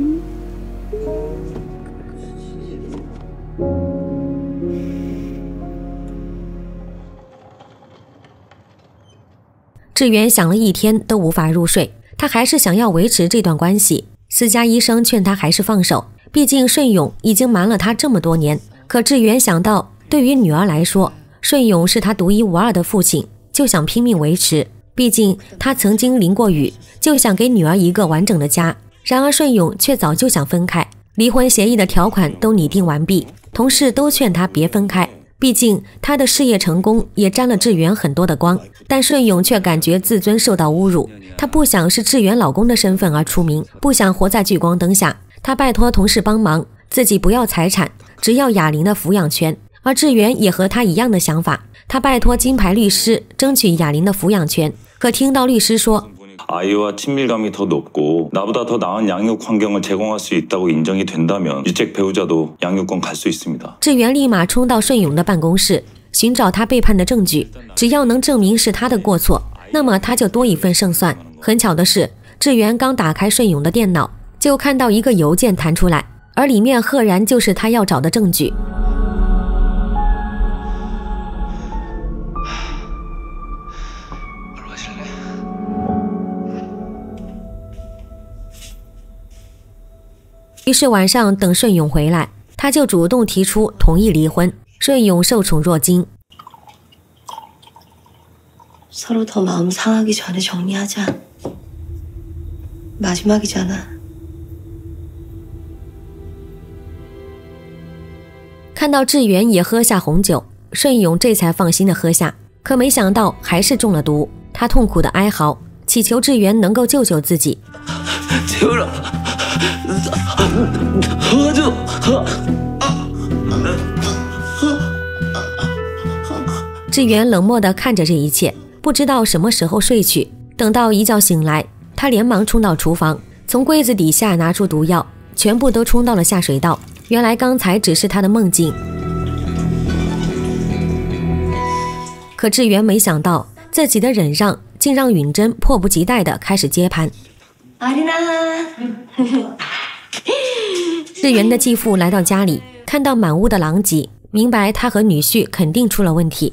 志源想了一天都无法入睡，他还是想要维持这段关系。私家医生劝他还是放手，毕竟顺勇已经瞒了他这么多年。可志源想到，对于女儿来说，顺勇是他独一无二的父亲，就想拼命维持。 毕竟他曾经淋过雨，就想给女儿一个完整的家。然而顺勇却早就想分开，离婚协议的条款都拟定完毕，同事都劝他别分开。毕竟他的事业成功也沾了志源很多的光，但顺勇却感觉自尊受到侮辱。他不想是志源老公的身份而出名，不想活在聚光灯下。他拜托同事帮忙，自己不要财产，只要雅玲的抚养权。而志源也和他一样的想法，他拜托金牌律师争取雅玲的抚养权。 可听到律师说， 아이와 친밀감이 더 높고 나보다 더 나은 양육 환경을 제공할 수 있다고 인정이 된다면 유책 배우자도 양육권 갈 수 있습니다. 志源立马冲到顺勇的办公室，寻找他背叛的证据。只要能证明是他的过错，那么他就多一份胜算。很巧的是，志源刚打开顺勇的电脑，就看到一个邮件弹出来，而里面赫然就是他要找的证据。 于是晚上等顺勇回来，他就主动提出同意离婚。顺勇受宠若惊。 서로 더 마음 상하기 전에 정리하자. 마지막이잖아. 看到志源也喝下红酒，顺勇这才放心的喝下。可没想到还是中了毒，他痛苦的哀嚎，祈求志源能够救救自己。 재울아, 도와줘. 志源冷漠地看着这一切，不知道什么时候睡去。等到一觉醒来，他连忙冲到厨房，从柜子底下拿出毒药，全部都冲到了下水道。原来刚才只是他的梦境。可志源没想到，自己的忍让竟让允珍迫不及待地开始接盘。 아리나. 志源的继父来到家里，看到满屋的狼藉，明白他和女婿肯定出了问题。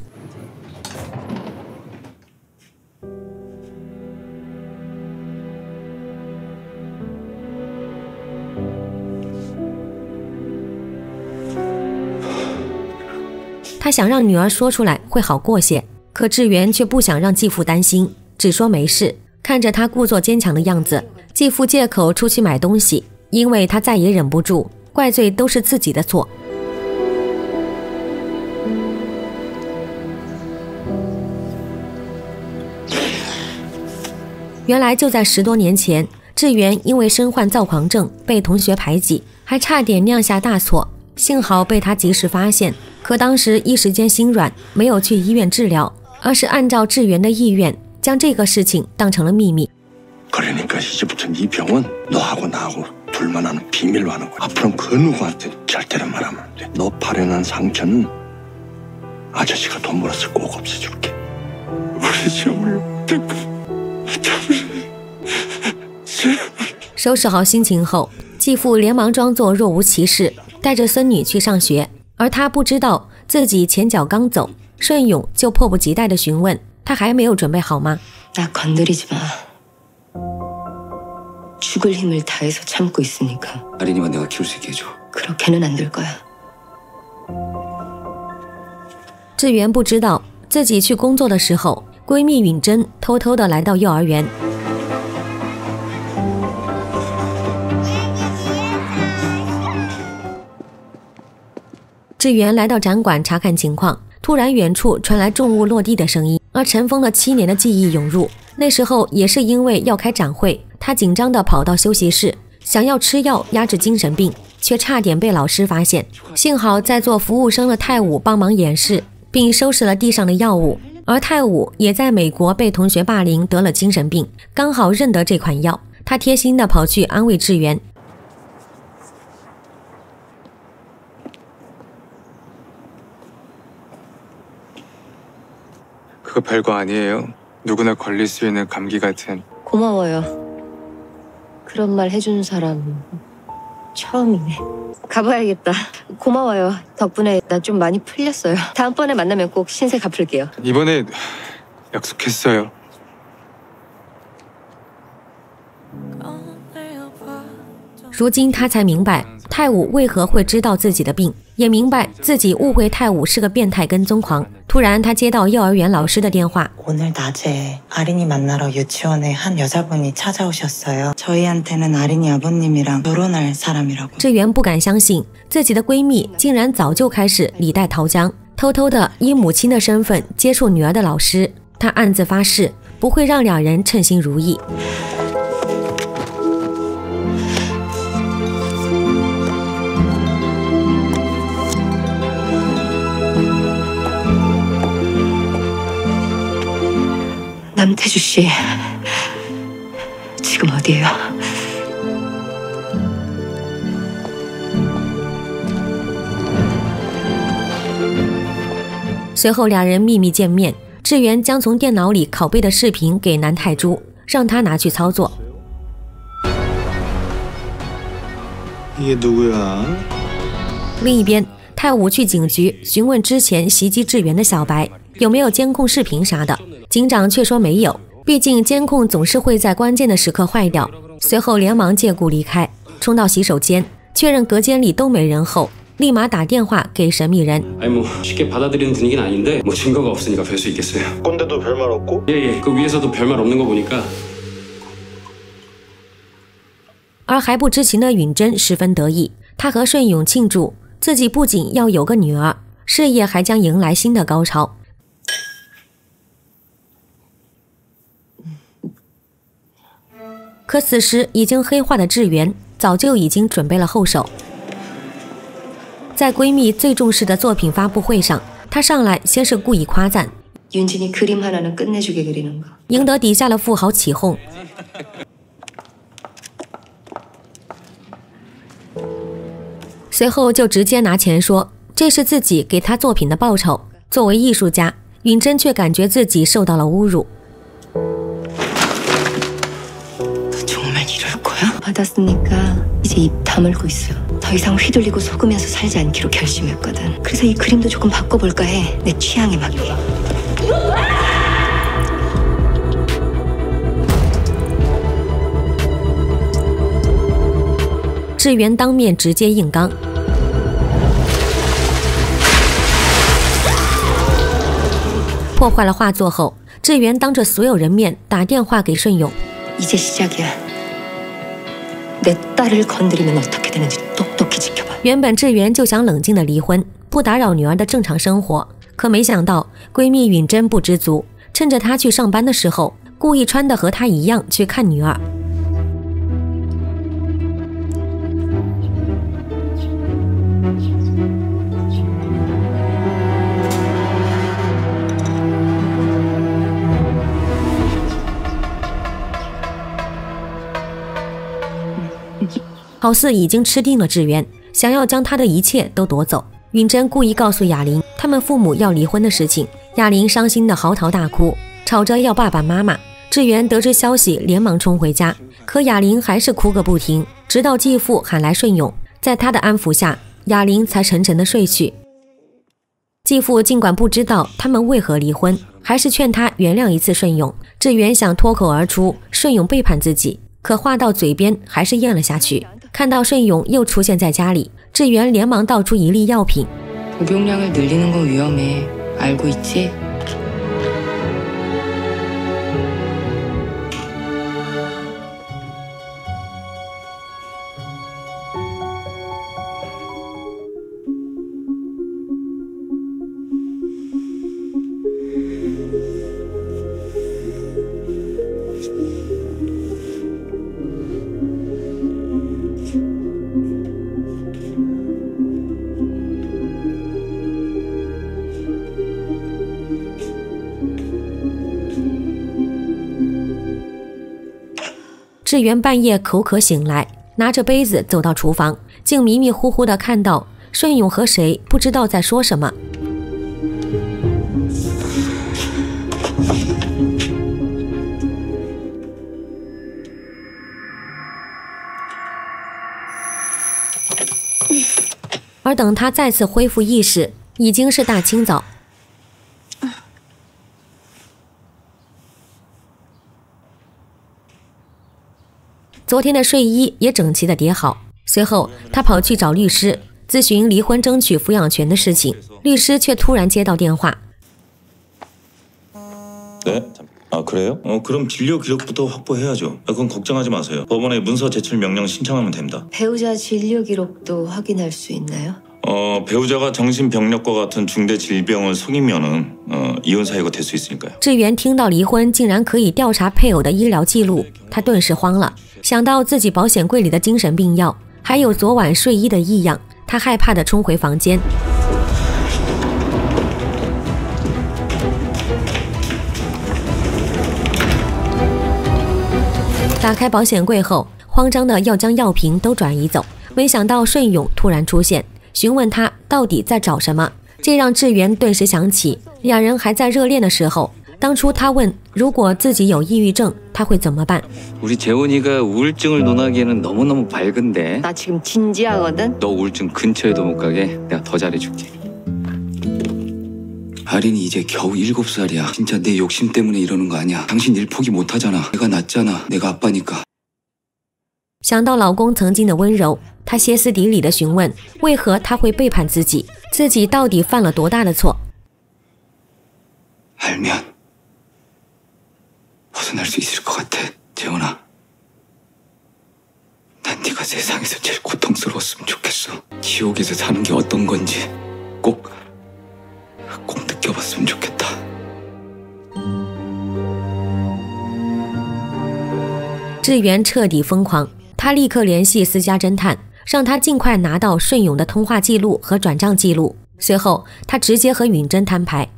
他想让女儿说出来会好过些， 可志源却不想让继父担心，只说没事。看着他故作坚强的样子，继父借口出去买东西，因为他再也忍不住，怪罪都是自己的错。原来就在10多年前，志源因为身患躁狂症被同学排挤，还差点酿下大错，幸好被他及时发现。可当时一时间心软，没有去医院治疗，而是按照志源的意愿，将这个事情当成了秘密。 그러니까 이제부터 네 병은 너하고 나하고 둘만 아는 비밀로 하는 거야. 앞으로는 그 누구한테 절대로 말하면 안 돼. 너 팔에 난 상처는 아저씨가 돈 벌었을 꼭 없애줄게. 우리 정말 收拾好心情后，继父连忙装作若无其事，带着孙女去上学。而他不知道自己前脚刚走，顺勇就迫不及待地询问他还没有准备好吗？ 나 건드리지 마. 죽을 힘을 다해서 참고 있으니까. 아린이만 내가 키울 수 있게 해줘. 그렇게는 안 될 거야. 志源不知道自己去工作的时候，闺蜜允珍偷偷地来到幼儿园。志源来到展馆查看情况，突然远处传来重物落地的声音，而尘封了7年的记忆涌入。那时候也是因为要开展会，他紧张地跑到休息室，想要吃药压制精神病，却差点被老师发现。幸好在做服务生的泰武帮忙掩饰，并收拾了地上的药物。而泰武也在美国被同学霸凌，得了精神病，刚好认得这款药，他贴心地跑去安慰志源。 그거 별거 아니에요. 누구나 걸릴 수 있는 감기 같은. 고마워요. 그런 말 해준 사람 처음이네. 가봐야겠다. 고마워요. 덕분에 나 좀 많이 풀렸어요. 다음번에 만나면 꼭 신세 갚을게요. 이번에 약속했어요. 如今他才明白泰武为何会知道自己的病，也明白自己误会泰武是个变态跟踪狂。突然，他接到幼儿园老师的电话。 오늘 낮에 아린이 만나러 유치원에 한 여자분이 찾아오셨어요. 저희한테는 아린이 아버님이랑 결혼할 사람이라고. 志源不敢相信自己的闺蜜竟然早就开始李代桃僵，偷偷的以母亲的身份接触女儿的老师。他暗自发誓不会让两人称心如意。 남태주 씨, 지금 어디예요? 随后两人秘密见面，志源将从电脑里拷贝的视频给南泰珠，让他拿去操作。 이게 누구야? 另一边，泰武去警局询问之前袭击志源的小白有没有监控视频啥的，警长却说没有，毕竟监控总是会在关键的时刻坏掉。随后连忙借故离开，冲到洗手间，确认隔间里都没人后，立马打电话给神秘人。 아니 뭐 쉽게 받아들이는 분위기는 아닌데 뭐 증거가 없으니까 별 수 있겠어요. 꼰대도 별말 없고? 예, 그 위에서도 별말 없는 거 보니까. 而还不知情的允珍十分得意，她和顺勇庆祝自己不仅要有个女儿，事业还将迎来新的高潮。可此时已经黑化的志源早就已经准备了后手。在闺蜜最重视的作品发布会上，她上来先是故意夸赞， 윤진이 그림 하나는 끝내주게 그리는 거. 赢得底下的富豪起哄。随后就直接拿钱说这是自己给他作品的报酬。作为艺术家，允珍却感觉自己受到了侮辱。 정말 이럴 거야? 받았으니까 이제 입 다물고 있어. 더 이상 휘둘리고 속으면서 살지 않기로 결심했거든. 그래서 이 그림도 조금 바꿔볼까 해. 내 취향에 맞게. 志源当面直接硬刚。 破坏了画作后，志源当着所有人面打电话给顺勇。 이제 시작이야. 내 딸을 건드리면 어떻게 되는지 똑똑히 지켜봐. 原本志源就想冷静的离婚，不打扰女儿的正常生活，可没想到闺蜜允珍不知足，趁着她去上班的时候，故意穿的和她一样去看女儿。 好似已经吃定了志源，想要将他的一切都夺走。允珍故意告诉雅玲他们父母要离婚的事情，雅玲伤心的嚎啕大哭，吵着要爸爸妈妈。志源得知消息，连忙冲回家，可雅玲还是哭个不停，直到继父喊来顺勇，在他的安抚下，雅玲才沉沉的睡去。继父尽管不知道他们为何离婚，还是劝他原谅一次顺勇。志源想脱口而出顺勇背叛自己，可话到嘴边还是咽了下去。 看到顺勇又出现在家里，志源连忙倒出一粒药品。 복용량을 늘리는 건 위험해. 알고 있지? 志源半夜口渴醒来，拿着杯子走到厨房，竟迷迷糊糊地看到顺勇和谁不知道在说什么。而等他再次恢复意识，已经是大清早。 昨天的睡衣也整齐地叠好。随后，他跑去找律师咨询离婚争取抚养权的事情，律师却突然接到电话。 네? 아 그래요? 그럼 진료 기록부터 확보해야죠. 그건 걱정하지 마세요. 법원에 문서 제출 명령 신청하면 됩니다. 배우자 진료 기록도 확인할 수 있나요? 배우자가 정신병력과 같은 중대 질병을 속이면은 이혼 사유가 될 수 있으니까요. 志源听到离婚竟然可以调查配偶的医疗记录，他顿时慌了。想到自己保险柜里的精神病药，还有昨晚睡衣的异样，他害怕地冲回房间。打开保险柜后，慌张的要将药瓶都转移走，没想到顺勇突然出现，询问他到底在找什么。这让志源顿时想起两人还在热恋的时候，当初他问如果自己有抑郁症，他会怎么办？ 우리 재훈이가 우울증을 논하기에는 너무너무 밝은데. 나 지금 진지하거든. 너 우울증 근처에도 못 가게 내가 더 잘해줄게. 아린이 이제 겨우 7살이야. 진짜 내 욕심 때문에 이러는 거 아니야. 당신 일 포기 못하잖아. 내가 낫잖아. 내가 아빠니까. 想到老公曾经的温柔，他歇斯底里地询问为何他会背叛自己，自己到底犯了多大的错？ 알면 벗어날 수 있을 것 같아, 재훈아. 난 네가 세상에서 제일 고통스러웠으면 좋겠어. 지옥에서 사는 게 어떤 건지 꼭 느껴봤으면 좋겠다. 志源彻底疯狂，他立刻联系私家侦探，让他尽快拿到顺勇的通话记录和转账记录。随后，他直接和允珍摊牌。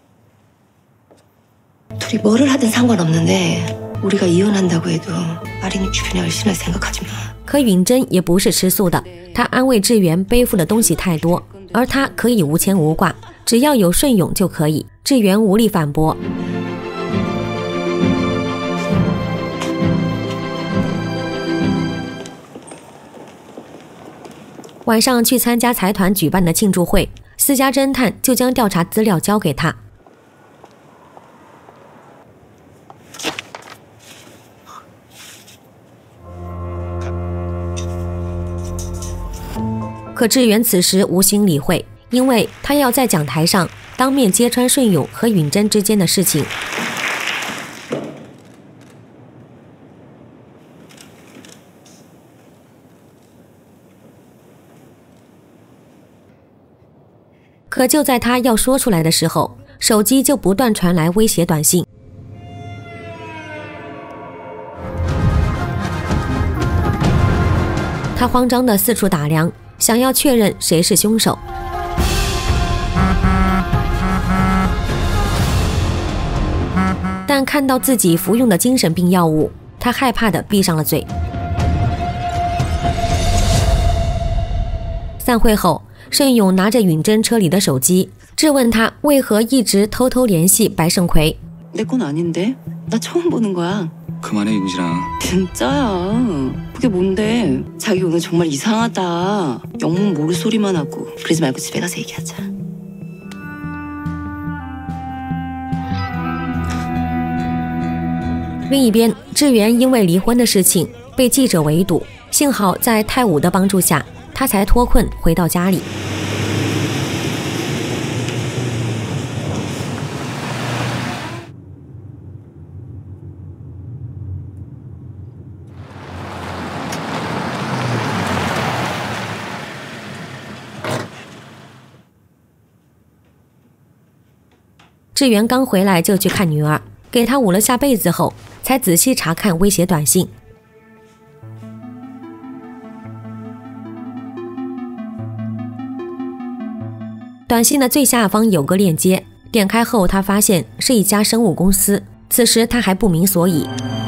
둘이 뭐를 하든 상관없는데 우리가 이혼한다고 해도 아린이 주변에 얼씬할 생각하지 마. 可允珍也不是吃素的，她安慰志源背负的东西太多，而他可以无牵无挂，只要有顺勇就可以。志源无力反驳。晚上去参加财团举办的庆祝会，私家侦探就将调查资料交给他。 可志源此时无心理会，因为他要在讲台上当面揭穿顺勇和允珍之间的事情。可就在他要说出来的时候，手机就不断传来威胁短信。他慌张地四处打量，想要确认谁是凶手。但看到自己服用的精神病药物，他害怕地闭上了嘴。散会后，盛勇拿着允珍车里的手机，质问他为何一直偷偷联系白胜奎。 내 건 아닌데? 나 처음 보는 거야. 그만해 윤진아. 진짜야. 그게 뭔데? 자기 오늘 정말 이상하다. 영문 모를 소리만 하고. 그러지 말고 집에 가서 얘기하자. 另一边，志源因为离婚的事情被记者围堵，幸好在泰武的帮助下，他才脱困回到家里。志源刚回来就去看女儿，给她捂了下被子后，才仔细查看威胁短信。短信的最下方有个链接，点开后他发现是一家生物公司，此时他还不明所以。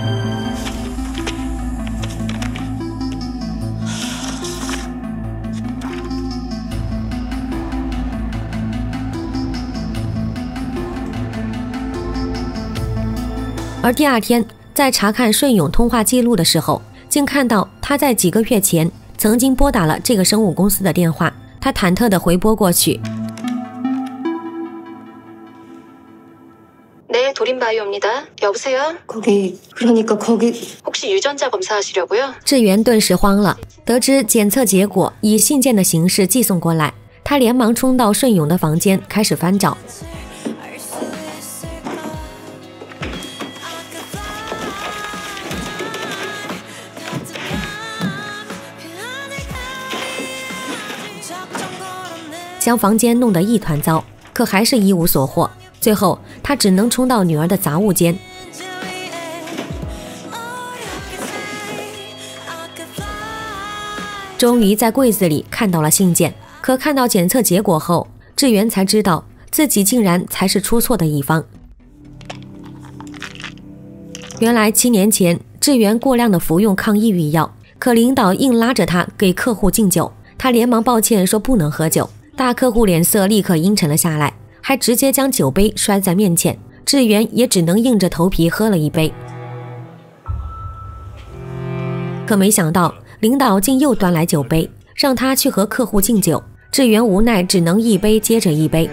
而第二天，在查看顺勇通话记录的时候，竟看到他在几个月前曾经拨打了这个生物公司的电话。他忐忑地回拨过去。 네, 도림바이오입니다. 여보세요? 그러니까 거기 혹시 유전자 검사하시려고요? 志源顿时慌了，得知检测结果以信件的形式寄送过来，他连忙冲到顺勇的房间开始翻找。将房间弄得一团糟，可还是一无所获。最后，他只能冲到女儿的杂物间。终于在柜子里看到了信件，可看到检测结果后，志源才知道自己竟然才是出错的一方。原来7年前，志源过量的服用抗抑郁药，可领导硬拉着他给客户敬酒，他连忙抱歉说不能喝酒。大客户脸色立刻阴沉了下来，还直接将酒杯摔在面前，志源也只能硬着头皮喝了一杯。可没想到领导竟又端来酒杯，让他去和客户敬酒。志源无奈只能一杯接着一杯。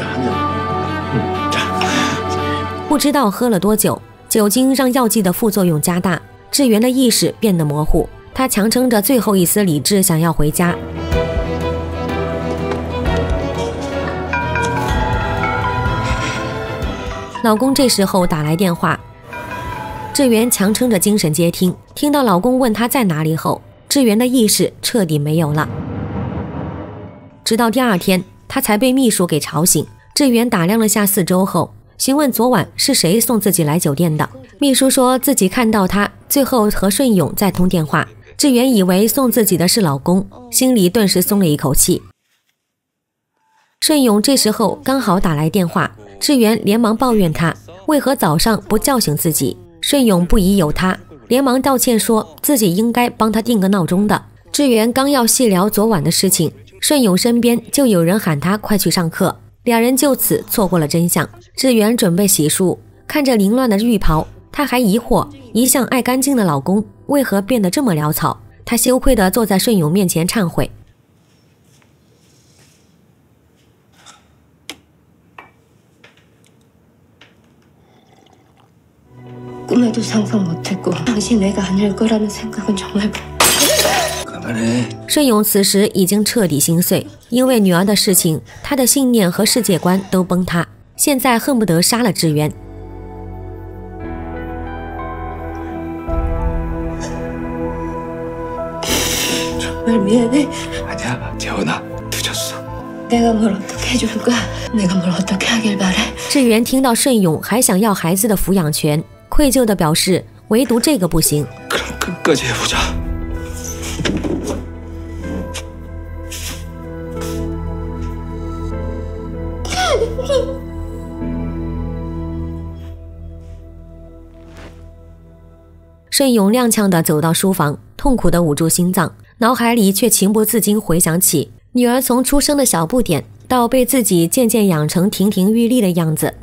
不知道喝了多久，酒精让药剂的副作用加大，志源的意识变得模糊，他强撑着最后一丝理智想要回家。老公这时候打来电话，志源强撑着精神接听，听到老公问他在哪里后，志源的意识彻底没有了。直到第二天，他才被秘书给吵醒。志源打量了下四周后，询问昨晚是谁送自己来酒店的。秘书说自己看到他最后和顺勇在通电话。志源以为送自己的是老公，心里顿时松了一口气。顺勇这时候刚好打来电话，志源连忙抱怨他为何早上不叫醒自己。顺勇不疑有他，连忙道歉说自己应该帮他定个闹钟的。志源刚要细聊昨晚的事情，顺勇身边就有人喊他快去上课，两人就此错过了真相。志源准备洗漱，看着凌乱的浴袍，他还疑惑一向爱干净的老公为何变得这么潦草。他羞愧地坐在顺勇面前忏悔。 꿈에도 상상 못했고 당신 애가 아닐 거라는 생각은 정말 顺勇此时已经彻底心碎，因为女儿的事情，他的信念和世界观都崩塌，现在恨不得杀了志源。 정말 미안해. 아니야, 재원아. 늦었어. 내가 뭘 어떻게 해줄까? 내가 뭘 어떻게 하길 바래? 志源听到顺勇还想要孩子的抚养权，愧疚地表示，唯独这个不行。 그럼 끝까지 해보자. 顺勇踉跄地走到书房，痛苦地捂住心脏，脑海里却情不自禁回想起女儿从出生的小不点到被自己渐渐养成亭亭玉立的样子。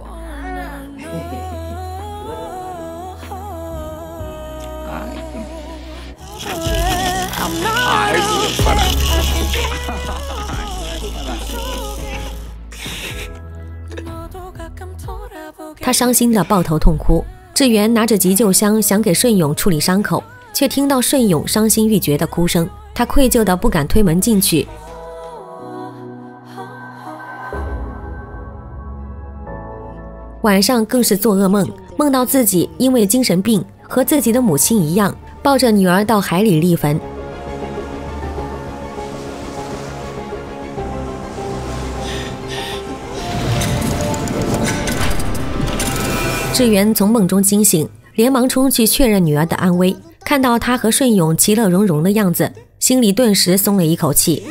他伤心地抱头痛哭。 志源拿着急救箱想给顺勇处理伤口，却听到顺勇伤心欲绝的哭声，他愧疚的不敢推门进去。晚上更是做噩梦，梦到自己因为精神病和自己的母亲一样，抱着女儿到海里立坟。志源从梦中惊醒，连忙冲去确认女儿的安危。看到她和顺勇其乐融融的样子，心里顿时松了一口气。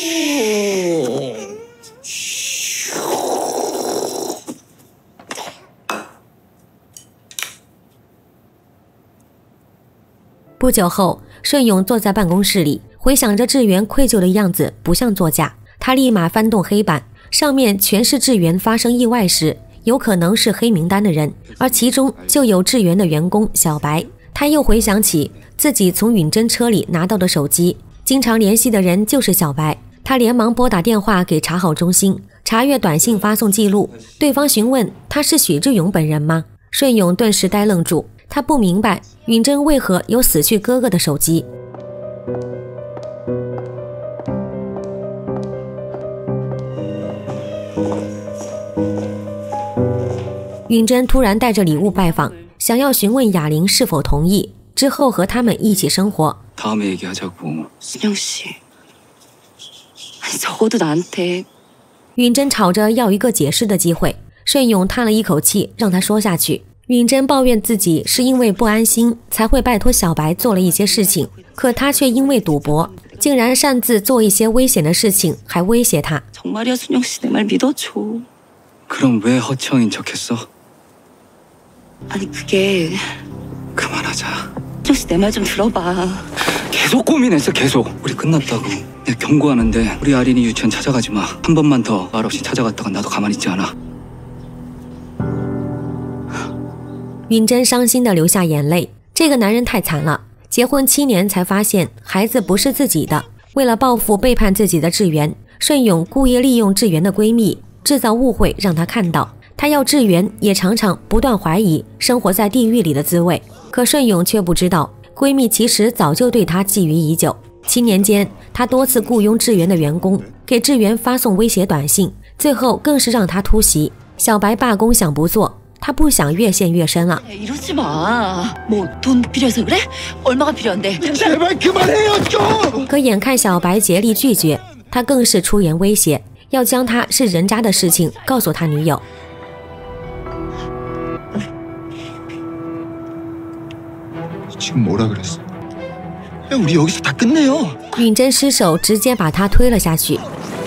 不久后，顺勇坐在办公室里，回想着志源愧疚的样子，不像作假。他立马翻动黑板，上面全是志源发生意外时 有可能是黑名单的人，而其中就有志源的员工小白。他又回想起自己从允真车里拿到的手机，经常联系的人就是小白。他连忙拨打电话给查号中心，查阅短信发送记录。对方询问他是许志勇本人吗？顺勇顿时呆愣住，他不明白允真为何有死去哥哥的手机。 允真突然带着礼物拜访，想要询问雅玲是否同意，之后和他们一起生活。 다음에 얘기하자고. 순영 씨, 아니 적어도 나한테. 允真吵着要一个解释的机会，顺勇叹了一口气，让他说下去。允真抱怨自己是因为不安心才会拜托小白做了一些事情，可他却因为赌博，竟然擅自做一些危险的事情，还威胁他。 정말이야 순영 씨, 내 말 믿어줘. 그럼 왜 허청인 척했어? 아니 그게 그만하자. 순영 씨, 내 말 좀 들어봐. 계속 고민했어 계속. 우리 끝났다고. 내가 경고하는데 우리 아린이 유치원 찾아가지 마. 한 번만 더 말 없이 찾아갔다가 나도 가만히 있지 않아. 允真伤心地流下眼泪，这个男人太惨了。结婚7年才发现孩子不是自己的，为了报复背叛自己的志源，顺勇故意利用志源的闺蜜，制造误会让她看到。他要志源也常常不断怀疑生活在地狱里的滋味，可顺勇却不知道，闺蜜其实早就对她觊觎已久。7年间，她多次雇佣志源的员工，给志源发送威胁短信，最后更是让他突袭。小白罢工想不做。 他不想越陷越深了。 이러지 마. 뭐 돈 필요해서 그래? 얼마가 필요한데? 제발 그만해요 좀. 可眼看小白竭力拒绝，他更是出言威胁，要将他是人渣的事情告诉他女友。 지금 뭐라 그랬어? 야, 우리 여기서 다 끝내요. 允真失手，直接把他推了下去。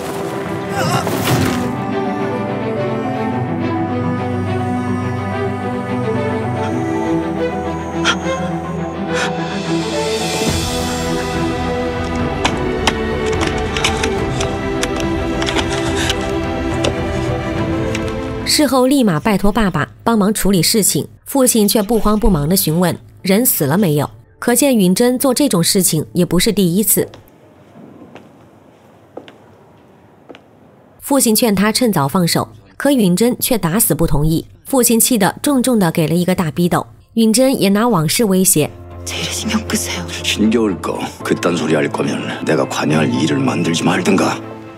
事后立马拜托爸爸帮忙处理事情，父亲却不慌不忙地询问人死了没有。可见允真做这种事情也不是第一次。父亲劝他趁早放手，可允真却打死不同意。父亲气得重重地给了一个大逼斗，允真也拿往事威胁。 제 일에 신경 끄세요. 신겨울 거 그딴 소리 할 거면 내가 관여할 일을 만들지 말든가.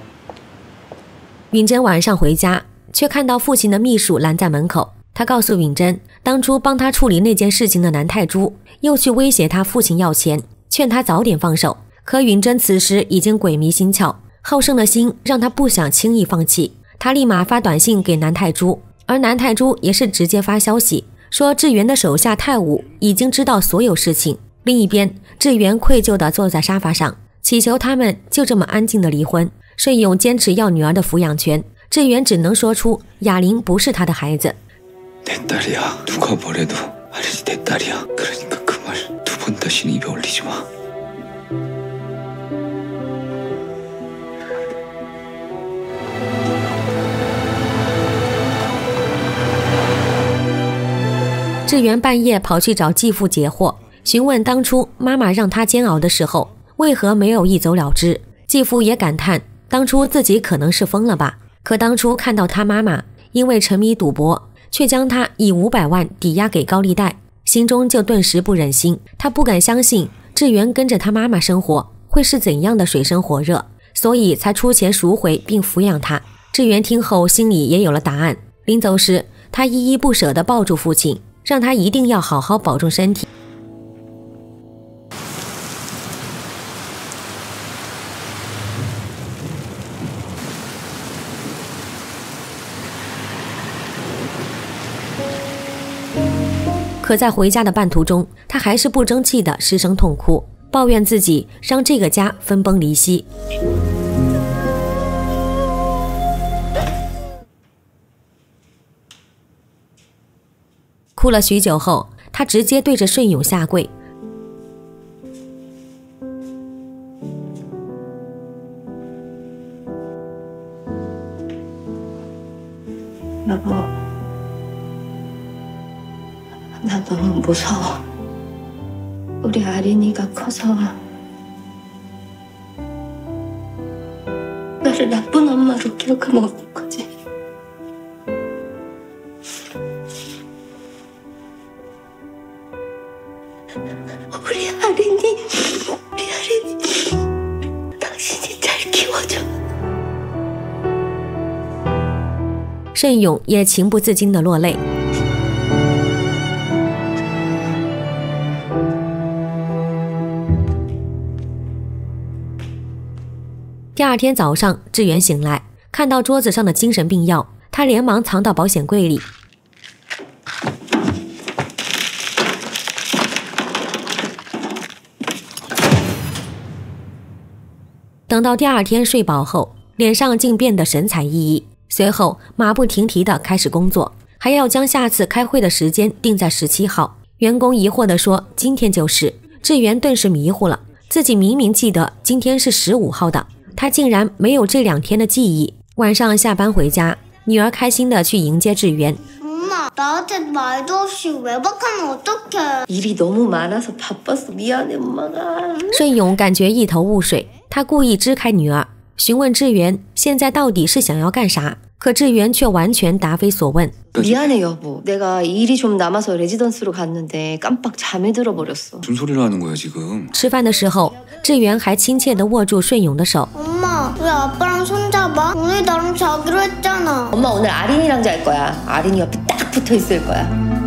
允珍晚上回家，却看到父亲的秘书拦在门口。他告诉允珍，当初帮他处理那件事情的南泰珠又去威胁他父亲要钱，劝他早点放手。可允珍此时已经鬼迷心窍，好胜的心让他不想轻易放弃。他立马发短信给南泰珠，而南泰珠也是直接发消息说志源的手下泰武已经知道所有事情。另一边，志源愧疚地坐在沙发上，祈求他们就这么安静地离婚。顺勇坚持要女儿的抚养权，志源只能说出雅玲不是他的孩子。 내 딸이야. 누가 뭐래도 아린이 내 딸이야. 그러니까 그 말 두 번 다시는 입에 올리지 마. 志源半夜跑去找继父解惑，询问当初妈妈让他煎熬的时候，为何没有一走了之。继父也感叹，当初自己可能是疯了吧？可当初看到他妈妈因为沉迷赌博，却将他以500万抵押给高利贷，心中就顿时不忍心。他不敢相信志源跟着他妈妈生活会是怎样的水深火热，所以才出钱赎回并抚养他。志源听后心里也有了答案。临走时，他依依不舍地抱住父亲，让他一定要好好保重身体。可在回家的半途中，他还是不争气地失声痛哭，抱怨自己让这个家分崩离析。哭了许久后，他直接对着顺勇下跪。 여보, 나 너무 무서워. 우리 아린이가 커서 나를 나쁜 엄마로 기억하면 어떡하지? 우리 아린이 당신이 잘 키워줘. 顺勇也情不自禁地落泪。第二天早上，志源醒来，看到桌子上的精神病药，他连忙藏到保险柜里。等到第二天睡饱后，脸上竟变得神采奕奕，随后马不停蹄地开始工作，还要将下次开会的时间定在17号。员工疑惑地说：“今天就是。”志源顿时迷糊了，自己明明记得今天是15号的。他竟然没有这2天的记忆。晚上下班回家，女儿开心地去迎接志源。 엄마, 나한테 말도 없이 외박하면 어떡해? 일이 너무 많아서 바빴어. 미안해, 엄마가. 顺勇感觉一头雾水，他故意支开女儿，询问志源现在到底是想要干啥。可志源却完全答非所问。 미안해 여보. 내가 일이 좀 남아서 레지던스로 갔는데 깜빡 잠에 들어버렸어. 무슨 소리를 하는 거야 지금? 吃饭的时候，志源还亲切地握住顺勇的手。 엄마, 왜 아빠랑 손잡아? 오늘 나랑 자기로 했잖아. 엄마 오늘 아린이랑 잘 거야. 아린이 옆에 딱 붙어 있을 거야.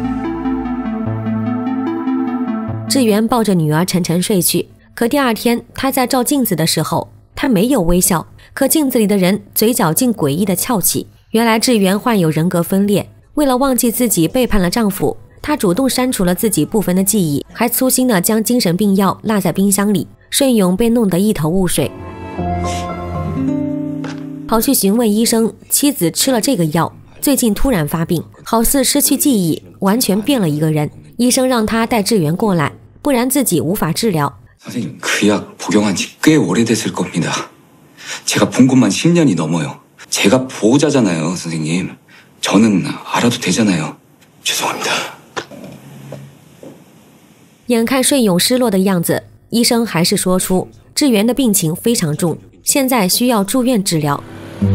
志源抱着女儿沉沉睡去。可第二天，他在照镜子的时候，他没有微笑，可镜子里的人嘴角竟诡异地翘起。原来志源患有人格分裂，为了忘记自己背叛了丈夫，她主动删除了自己部分的记忆，还粗心地将精神病药落在冰箱里。顺勇被弄得一头雾水，跑去询问医生，妻子吃了这个药，最近突然发病，好似失去记忆，完全变了一个人。医生让他带志源过来，不然自己无法治疗。 선생님, 그 약 복용한 지 꽤 오래됐을 겁니다. 제가 본 것만 10년이 넘어요. 제가 보호자잖아요, 선생님. 저는 알아도 되잖아요. 죄송합니다. 眼看顺勇失落的样子，医生还是说出志源的病情非常重，现在需要住院治疗。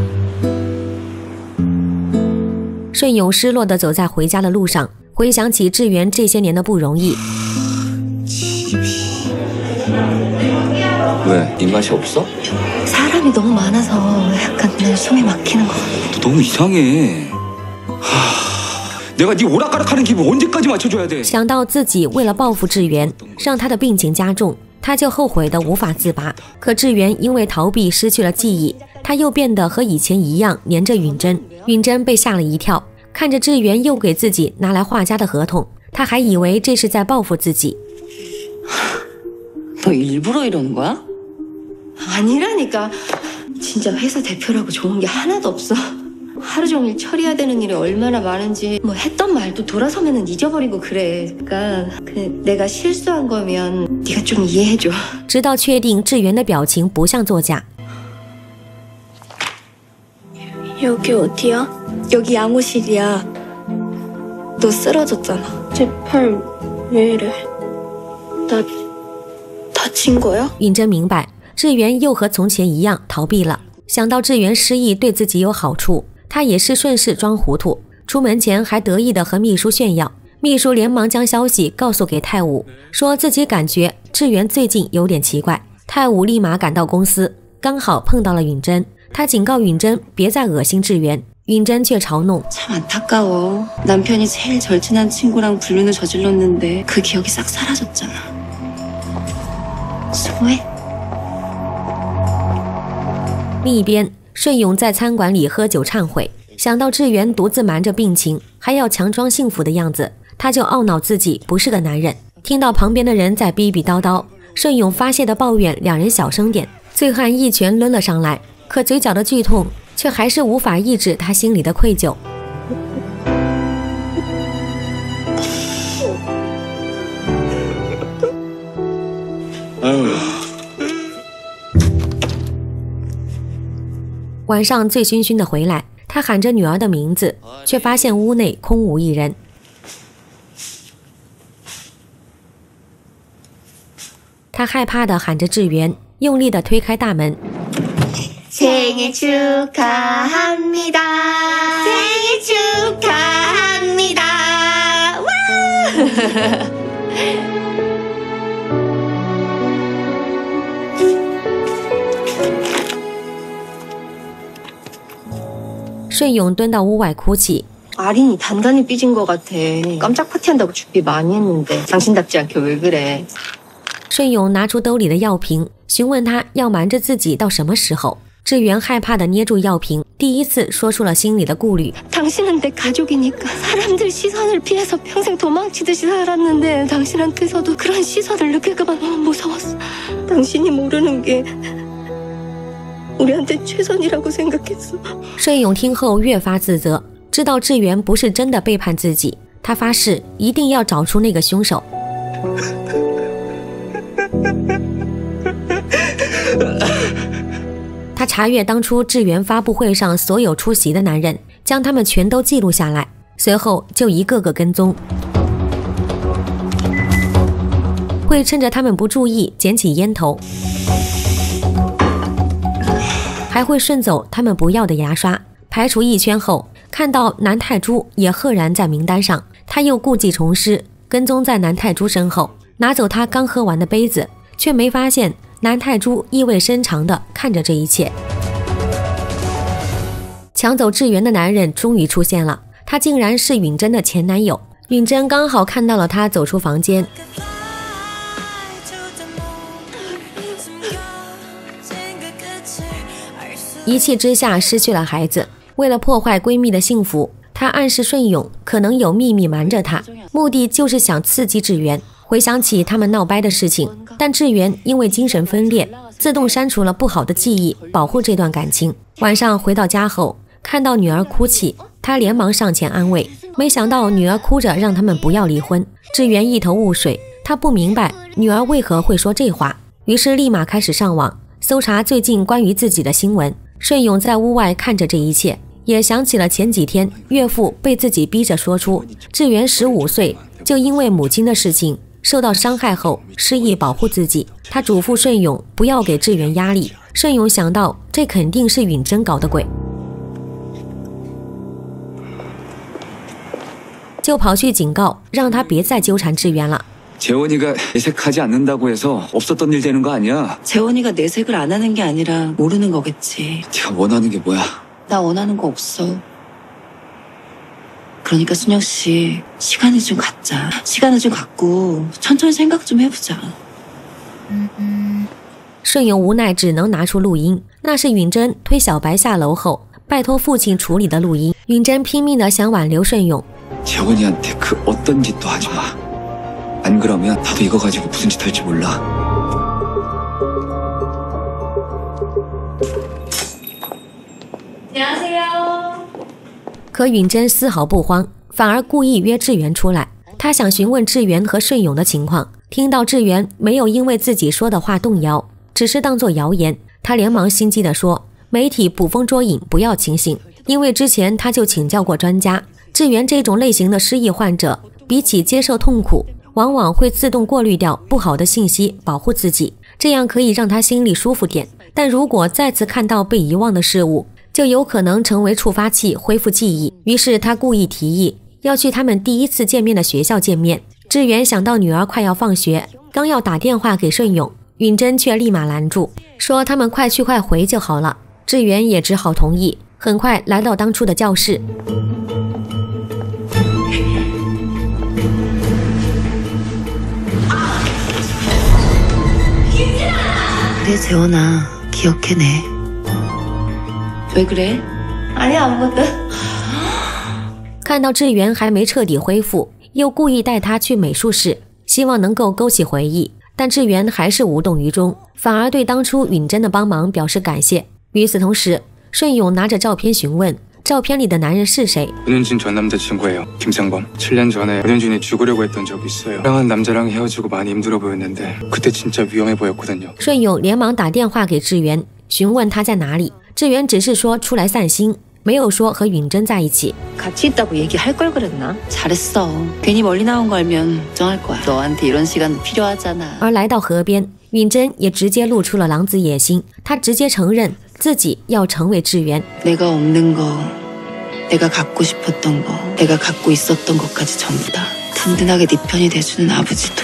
顺勇失落地走在回家的路上，回想起志源这些年的不容易。 왜? 입맛이 없어? 사람이 너무 많아서 약간 내 숨이 막히는 것 같아. 너 너무 이상해. 내가 네 오락가락하는 기분 언제까지 맞춰줘야 돼? 想到自己为了报复志源，让他的病情加重，他就后悔得无法自拔。可志源因为逃避失去了记忆，他又变得和以前一样黏着允真。允真被吓了一跳，看着志源又给自己拿来画家的合同，他还以为这是在报复自己。 너 일부러 이러는 거야? 아니라니까. 진짜 회사 대표라고 좋은 게 하나도 없어. 하루 종일 처리해야 되는 일이 얼마나 많은지 뭐 했던 말도 돌아서면은 잊어버리고 그래. 그러니까 내가 실수한 거면 네가 좀 이해해줘. 直到确定志源的表情不像作假。 여기 어디야? 여기 양호실이야. 너 쓰러졌잖아. 제 팔 왜 이래? 나 다친 거야? 允真明白，志源又和从前一样逃避了。想到志源失忆对自己有好处，他也是顺势装糊涂。出门前还得意地和秘书炫耀，秘书连忙将消息告诉给泰武，说自己感觉志源最近有点奇怪。泰武立马赶到公司，刚好碰到了允真。 他警告允真别再恶心志源，允真却嘲弄。 참 안타까워. 남편이 제일 절친한 친구랑 불륜을 저질렀는데 그 기억이 싹 사라졌잖아. 수고해. 另一边，顺勇在餐馆里喝酒忏悔，想到志源独自瞒着病情，还要强装幸福的样子，他就懊恼自己不是个男人。听到旁边的人在逼逼叨叨，顺勇发泄的抱怨两人小声点，醉汉一拳抡了上来。 可嘴角的剧痛却还是无法抑制他心里的愧疚。晚上醉醺醺的回来，他喊着女儿的名字，却发现屋内空无一人。他害怕地喊着志源，用力地推开大门。 생일 축하합니다. 생일 축하합니다. 와! 顺勇蹲到屋外哭泣。 아린이 단단히 삐진 것 같아. 깜짝 파티한다고 준비 많이 했는데 당신답지 않게 왜 그래? 顺勇拿出兜里的药瓶，询问他要瞒着自己到什么时候。 志源害怕地捏住药瓶，第一次说出了心里的顾虑。 당신은 내 가족이니까 사람들 시선을 피해서 평생 도망치듯이 살았는데 당신한테서도 그런 시선을 느낄까 봐 너무 무서웠어. 당신이 모르는 게 우리한테 최선이라고 생각했어. 顺勇听后越发自责，知道志源不是真的背叛自己，他发誓一定要找出那个凶手。他查阅当初志源发布会上所有出席的男人，将他们全都记录下来，随后就一个个跟踪，会趁着他们不注意捡起烟头，还会顺走他们不要的牙刷。排除一圈后，看到南泰珠也赫然在名单上，他又故技重施，跟踪在南泰珠身后，拿走他刚喝完的杯子，却没发现 南泰珠意味深长地看着这一切。抢走志源的男人终于出现了，他竟然是允真的前男友。允真刚好看到了他走出房间，一气之下失去了孩子。为了破坏闺蜜的幸福，她暗示顺勇可能有秘密瞒着她，目的就是想刺激志源。 回想起他们闹掰的事情，但志源因为精神分裂，自动删除了不好的记忆，保护这段感情。晚上回到家后，看到女儿哭泣，他连忙上前安慰，没想到女儿哭着让他们不要离婚。志源一头雾水，他不明白女儿为何会说这话，于是立马开始上网搜查最近关于自己的新闻。顺勇在屋外看着这一切，也想起了前几天岳父被自己逼着说出志源15岁就因为母亲的事情 受到伤害后失忆保护自己，他嘱咐顺勇不要给志源压力。顺勇想到这肯定是允真搞的鬼，就跑去警告让他别再纠缠志源了。 재원이가 내색하지 않는다고 해서 없었던 일 되는 거 아니야? 재원이가 내색을 안 하는 게 아니라 모르는 거겠지. 네가 원하는 게 뭐야? 나 원하는 거 없어. 그러니까 순영 씨, 시간을 좀 갖자. 시간을 좀 갖고 천천히 생각 좀 해보자. 顺勇无奈只能拿出录音，那是允珍推小白下楼后拜托父亲处理的录音。允珍拼命的想挽留顺勇。 재원이한테 그 어떤 짓도 하지 마. 안 그러면 나도 이거 가지고 무슨 짓 할지 몰라. 안녕하세요. 可允珍丝毫不慌，反而故意约志源出来。她想询问志源和顺勇的情况。听到志源没有因为自己说的话动摇，只是当作谣言，她连忙心机地说：“媒体捕风捉影，不要轻信。”因为之前她就请教过专家，志源这种类型的失忆患者，比起接受痛苦，往往会自动过滤掉不好的信息，保护自己，这样可以让他心里舒服点。但如果再次看到被遗忘的事物，就有可能成为触发器，恢复记忆。于是他故意提议要去他们第一次见面的学校见面。志源想到女儿快要放学，刚要打电话给顺勇，允珍却立马拦住，说他们快去快回就好了。志源也只好同意，很快来到当初的教室。 그래 재원아, 기억해내. 왜 그래? 아니 아무것도. 看到志源还没彻底恢复，又故意带他去美术室，希望能够勾起回忆。但志源还是无动于衷，反而对当初允珍的帮忙表示感谢。与此同时，顺勇拿着照片询问照片里的男人是谁。 은현준 전 남자친구예요. 김상범. 7년 전에 은현준이 죽으려고 했던 적이 있어요. 사랑하는 남자랑 헤어지고 많이 힘들어 보였는데 그때 진짜 위험해 보였거든요. 顺勇连忙打电话给志源，询问他在哪里。志源只是说出来散心，没有说和允珍在一起。 같이 있다고 얘기할 걸 그랬나? 잘했어. 괜히 멀리 나온 거 알면 걱정할 거야. 너한테 이런 시간도 필요하잖아. 而来到河边，允珍也直接露出了狼子野心，她直接承认自己要成为志源。 내가 없는 거, 내가 갖고 싶었던 거, 내가 갖고 있었던 것까지 전부 다 든든하게 네 편이 돼주는 아버지도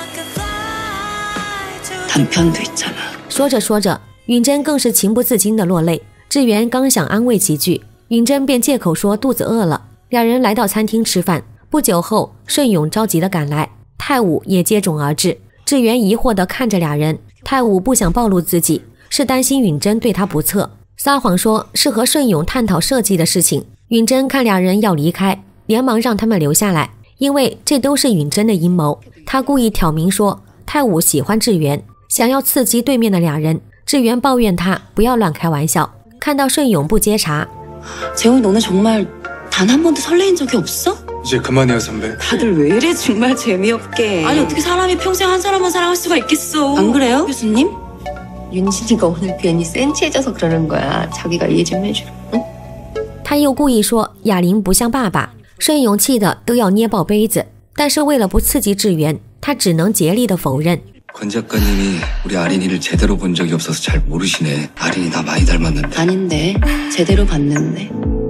남편도 있잖아. 说着说着，允珍更是情不自禁地落泪。志源刚想安慰几句，允珍便借口说肚子饿了。两人来到餐厅吃饭。不久后，顺勇着急地赶来，泰武也接踵而至。志源疑惑地看着俩人，泰武不想暴露自己，是担心允珍对他不测，撒谎说是和顺勇探讨设计的事情。允珍看俩人要离开，连忙让他们留下来，因为这都是允珍的阴谋。他故意挑明说泰武喜欢志源，想要刺激对面的俩人。志源抱怨他不要乱开玩笑。看到顺勇不接茬， 재훈이 너는 정말 단 한 번도 설레인 적이 없어? 이제 그만해요 선배. 다들 왜 이래 정말 재미없게. 아니 어떻게 사람이 평생 한 사람만 사랑할 수가 있겠어. 안 그래요 교수님? 윤진이가 오늘 괜히 센치해져서 그러는 거야. 자기가 이해 좀 해줘. 응? 他又故意说哑铃不像爸爸，顺勇气的都要捏爆杯子。但是为了不刺激志源，他只能竭力的否认。 권 작가님이 우리 아린이를 제대로 본 적이 없어서 잘 모르시네. 아린이 나 많이 닮았는데. 아닌데 제대로 봤는데.